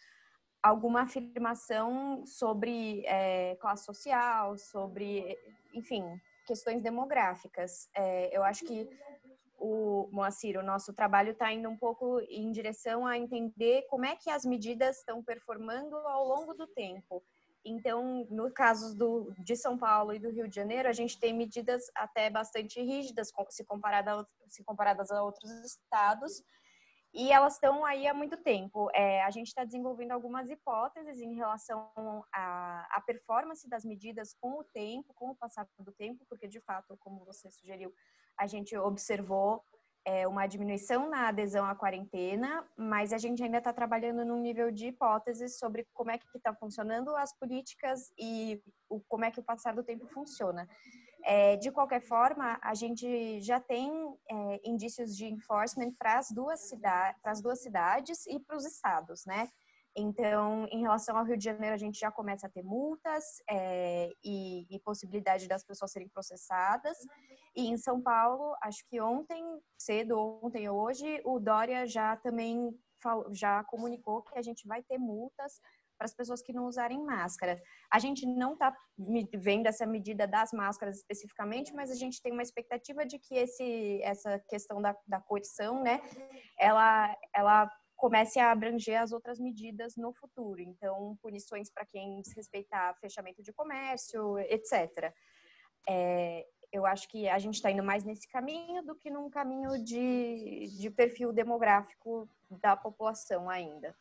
afirmação sobre classe social, sobre, enfim, questões demográficas. Eu acho que Moacir, o nosso trabalho está indo um pouco em direção a entender como é que as medidas estão performando ao longo do tempo. Então, no caso de São Paulo e do Rio de Janeiro, a gente tem medidas até bastante rígidas se comparadas a outros estados, e elas estão aí há muito tempo. A gente está desenvolvendo algumas hipóteses em relação à performance das medidas com o tempo, com o passar do tempo, porque, de fato, como você sugeriu, a gente observou uma diminuição na adesão à quarentena, mas a gente ainda está trabalhando num nível de hipóteses sobre como é que está funcionando as políticas e como é que o passar do tempo funciona. De qualquer forma, a gente já tem indícios de enforcement para as duas cidades e para os estados, né? Então, em relação ao Rio de Janeiro, a gente já começa a ter multas e possibilidade das pessoas serem processadas. E em São Paulo, acho que ontem ou hoje, o Dória já também já comunicou que a gente vai ter multas para as pessoas que não usarem máscara. A gente não está vendo essa medida das máscaras especificamente, mas a gente tem uma expectativa de que essa questão da coerção, né, ela comece a abranger as outras medidas no futuro. Então, punições para quem desrespeitar fechamento de comércio, etc. Eu acho que a gente está indo mais nesse caminho do que num caminho de perfil demográfico da população ainda.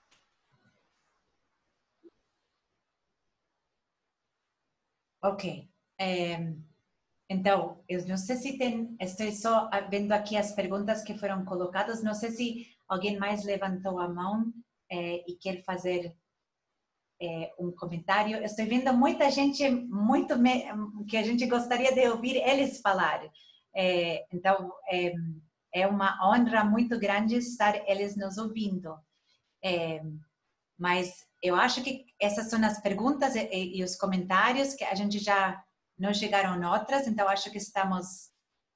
Ok. Então, eu não sei se estou só vendo aqui as perguntas que foram colocadas, não sei se alguém mais levantou a mão e quer fazer um comentário. Estou vendo muita gente, que a gente gostaria de ouvir eles falar. Então, é uma honra muito grande estar eles nos ouvindo. Mas eu acho que essas são as perguntas e os comentários que a gente já não chegaram outras, então acho que estamos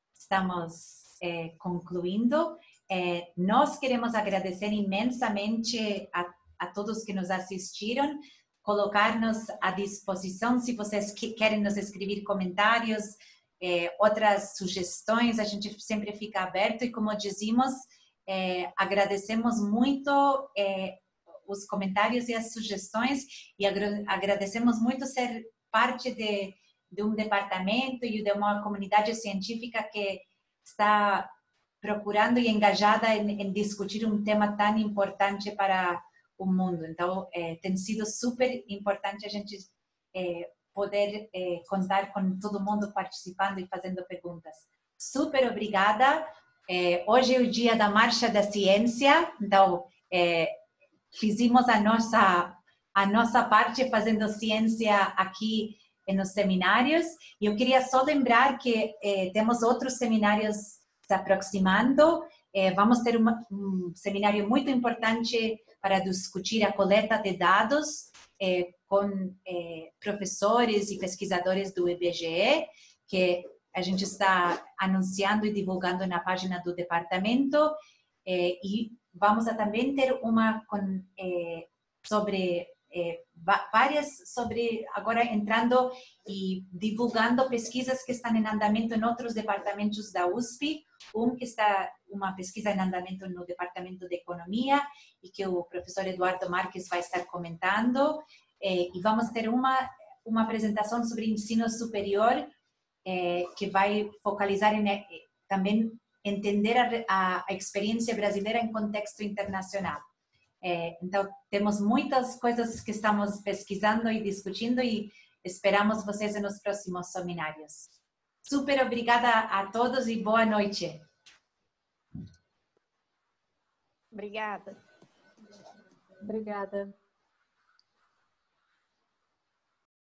concluindo. Nós queremos agradecer imensamente a todos que nos assistiram, colocar-nos à disposição se vocês querem nos escrever comentários, outras sugestões, a gente sempre fica aberto e, como dizemos, agradecemos muito os comentários e as sugestões e agradecemos muito ser parte de um departamento e de uma comunidade científica que está procurando e engajada em discutir um tema tão importante para o mundo. Então, tem sido super importante a gente poder contar com todo mundo participando e fazendo perguntas. Super obrigada. Hoje é o dia da Marcha da Ciência, então fizemos a nossa parte fazendo ciência aqui nos seminários. E eu queria só lembrar que temos outros seminários se aproximando. Vamos ter um seminário muito importante para discutir a coleta de dados com professores e pesquisadores do IBGE, que a gente está anunciando e divulgando na página do departamento. E vamos também ter uma sobre agora entrando e divulgando pesquisas que estão em andamento em outros departamentos da USP, uma pesquisa em andamento no Departamento de Economia e que o professor Eduardo Marques vai estar comentando, e vamos ter uma apresentação sobre ensino superior que vai focalizar também entender a experiência brasileira em contexto internacional. Então, temos muitas coisas que estamos pesquisando e discutindo e esperamos vocês nos próximos seminários. Super obrigada a todos e boa noite. Obrigada. Obrigada.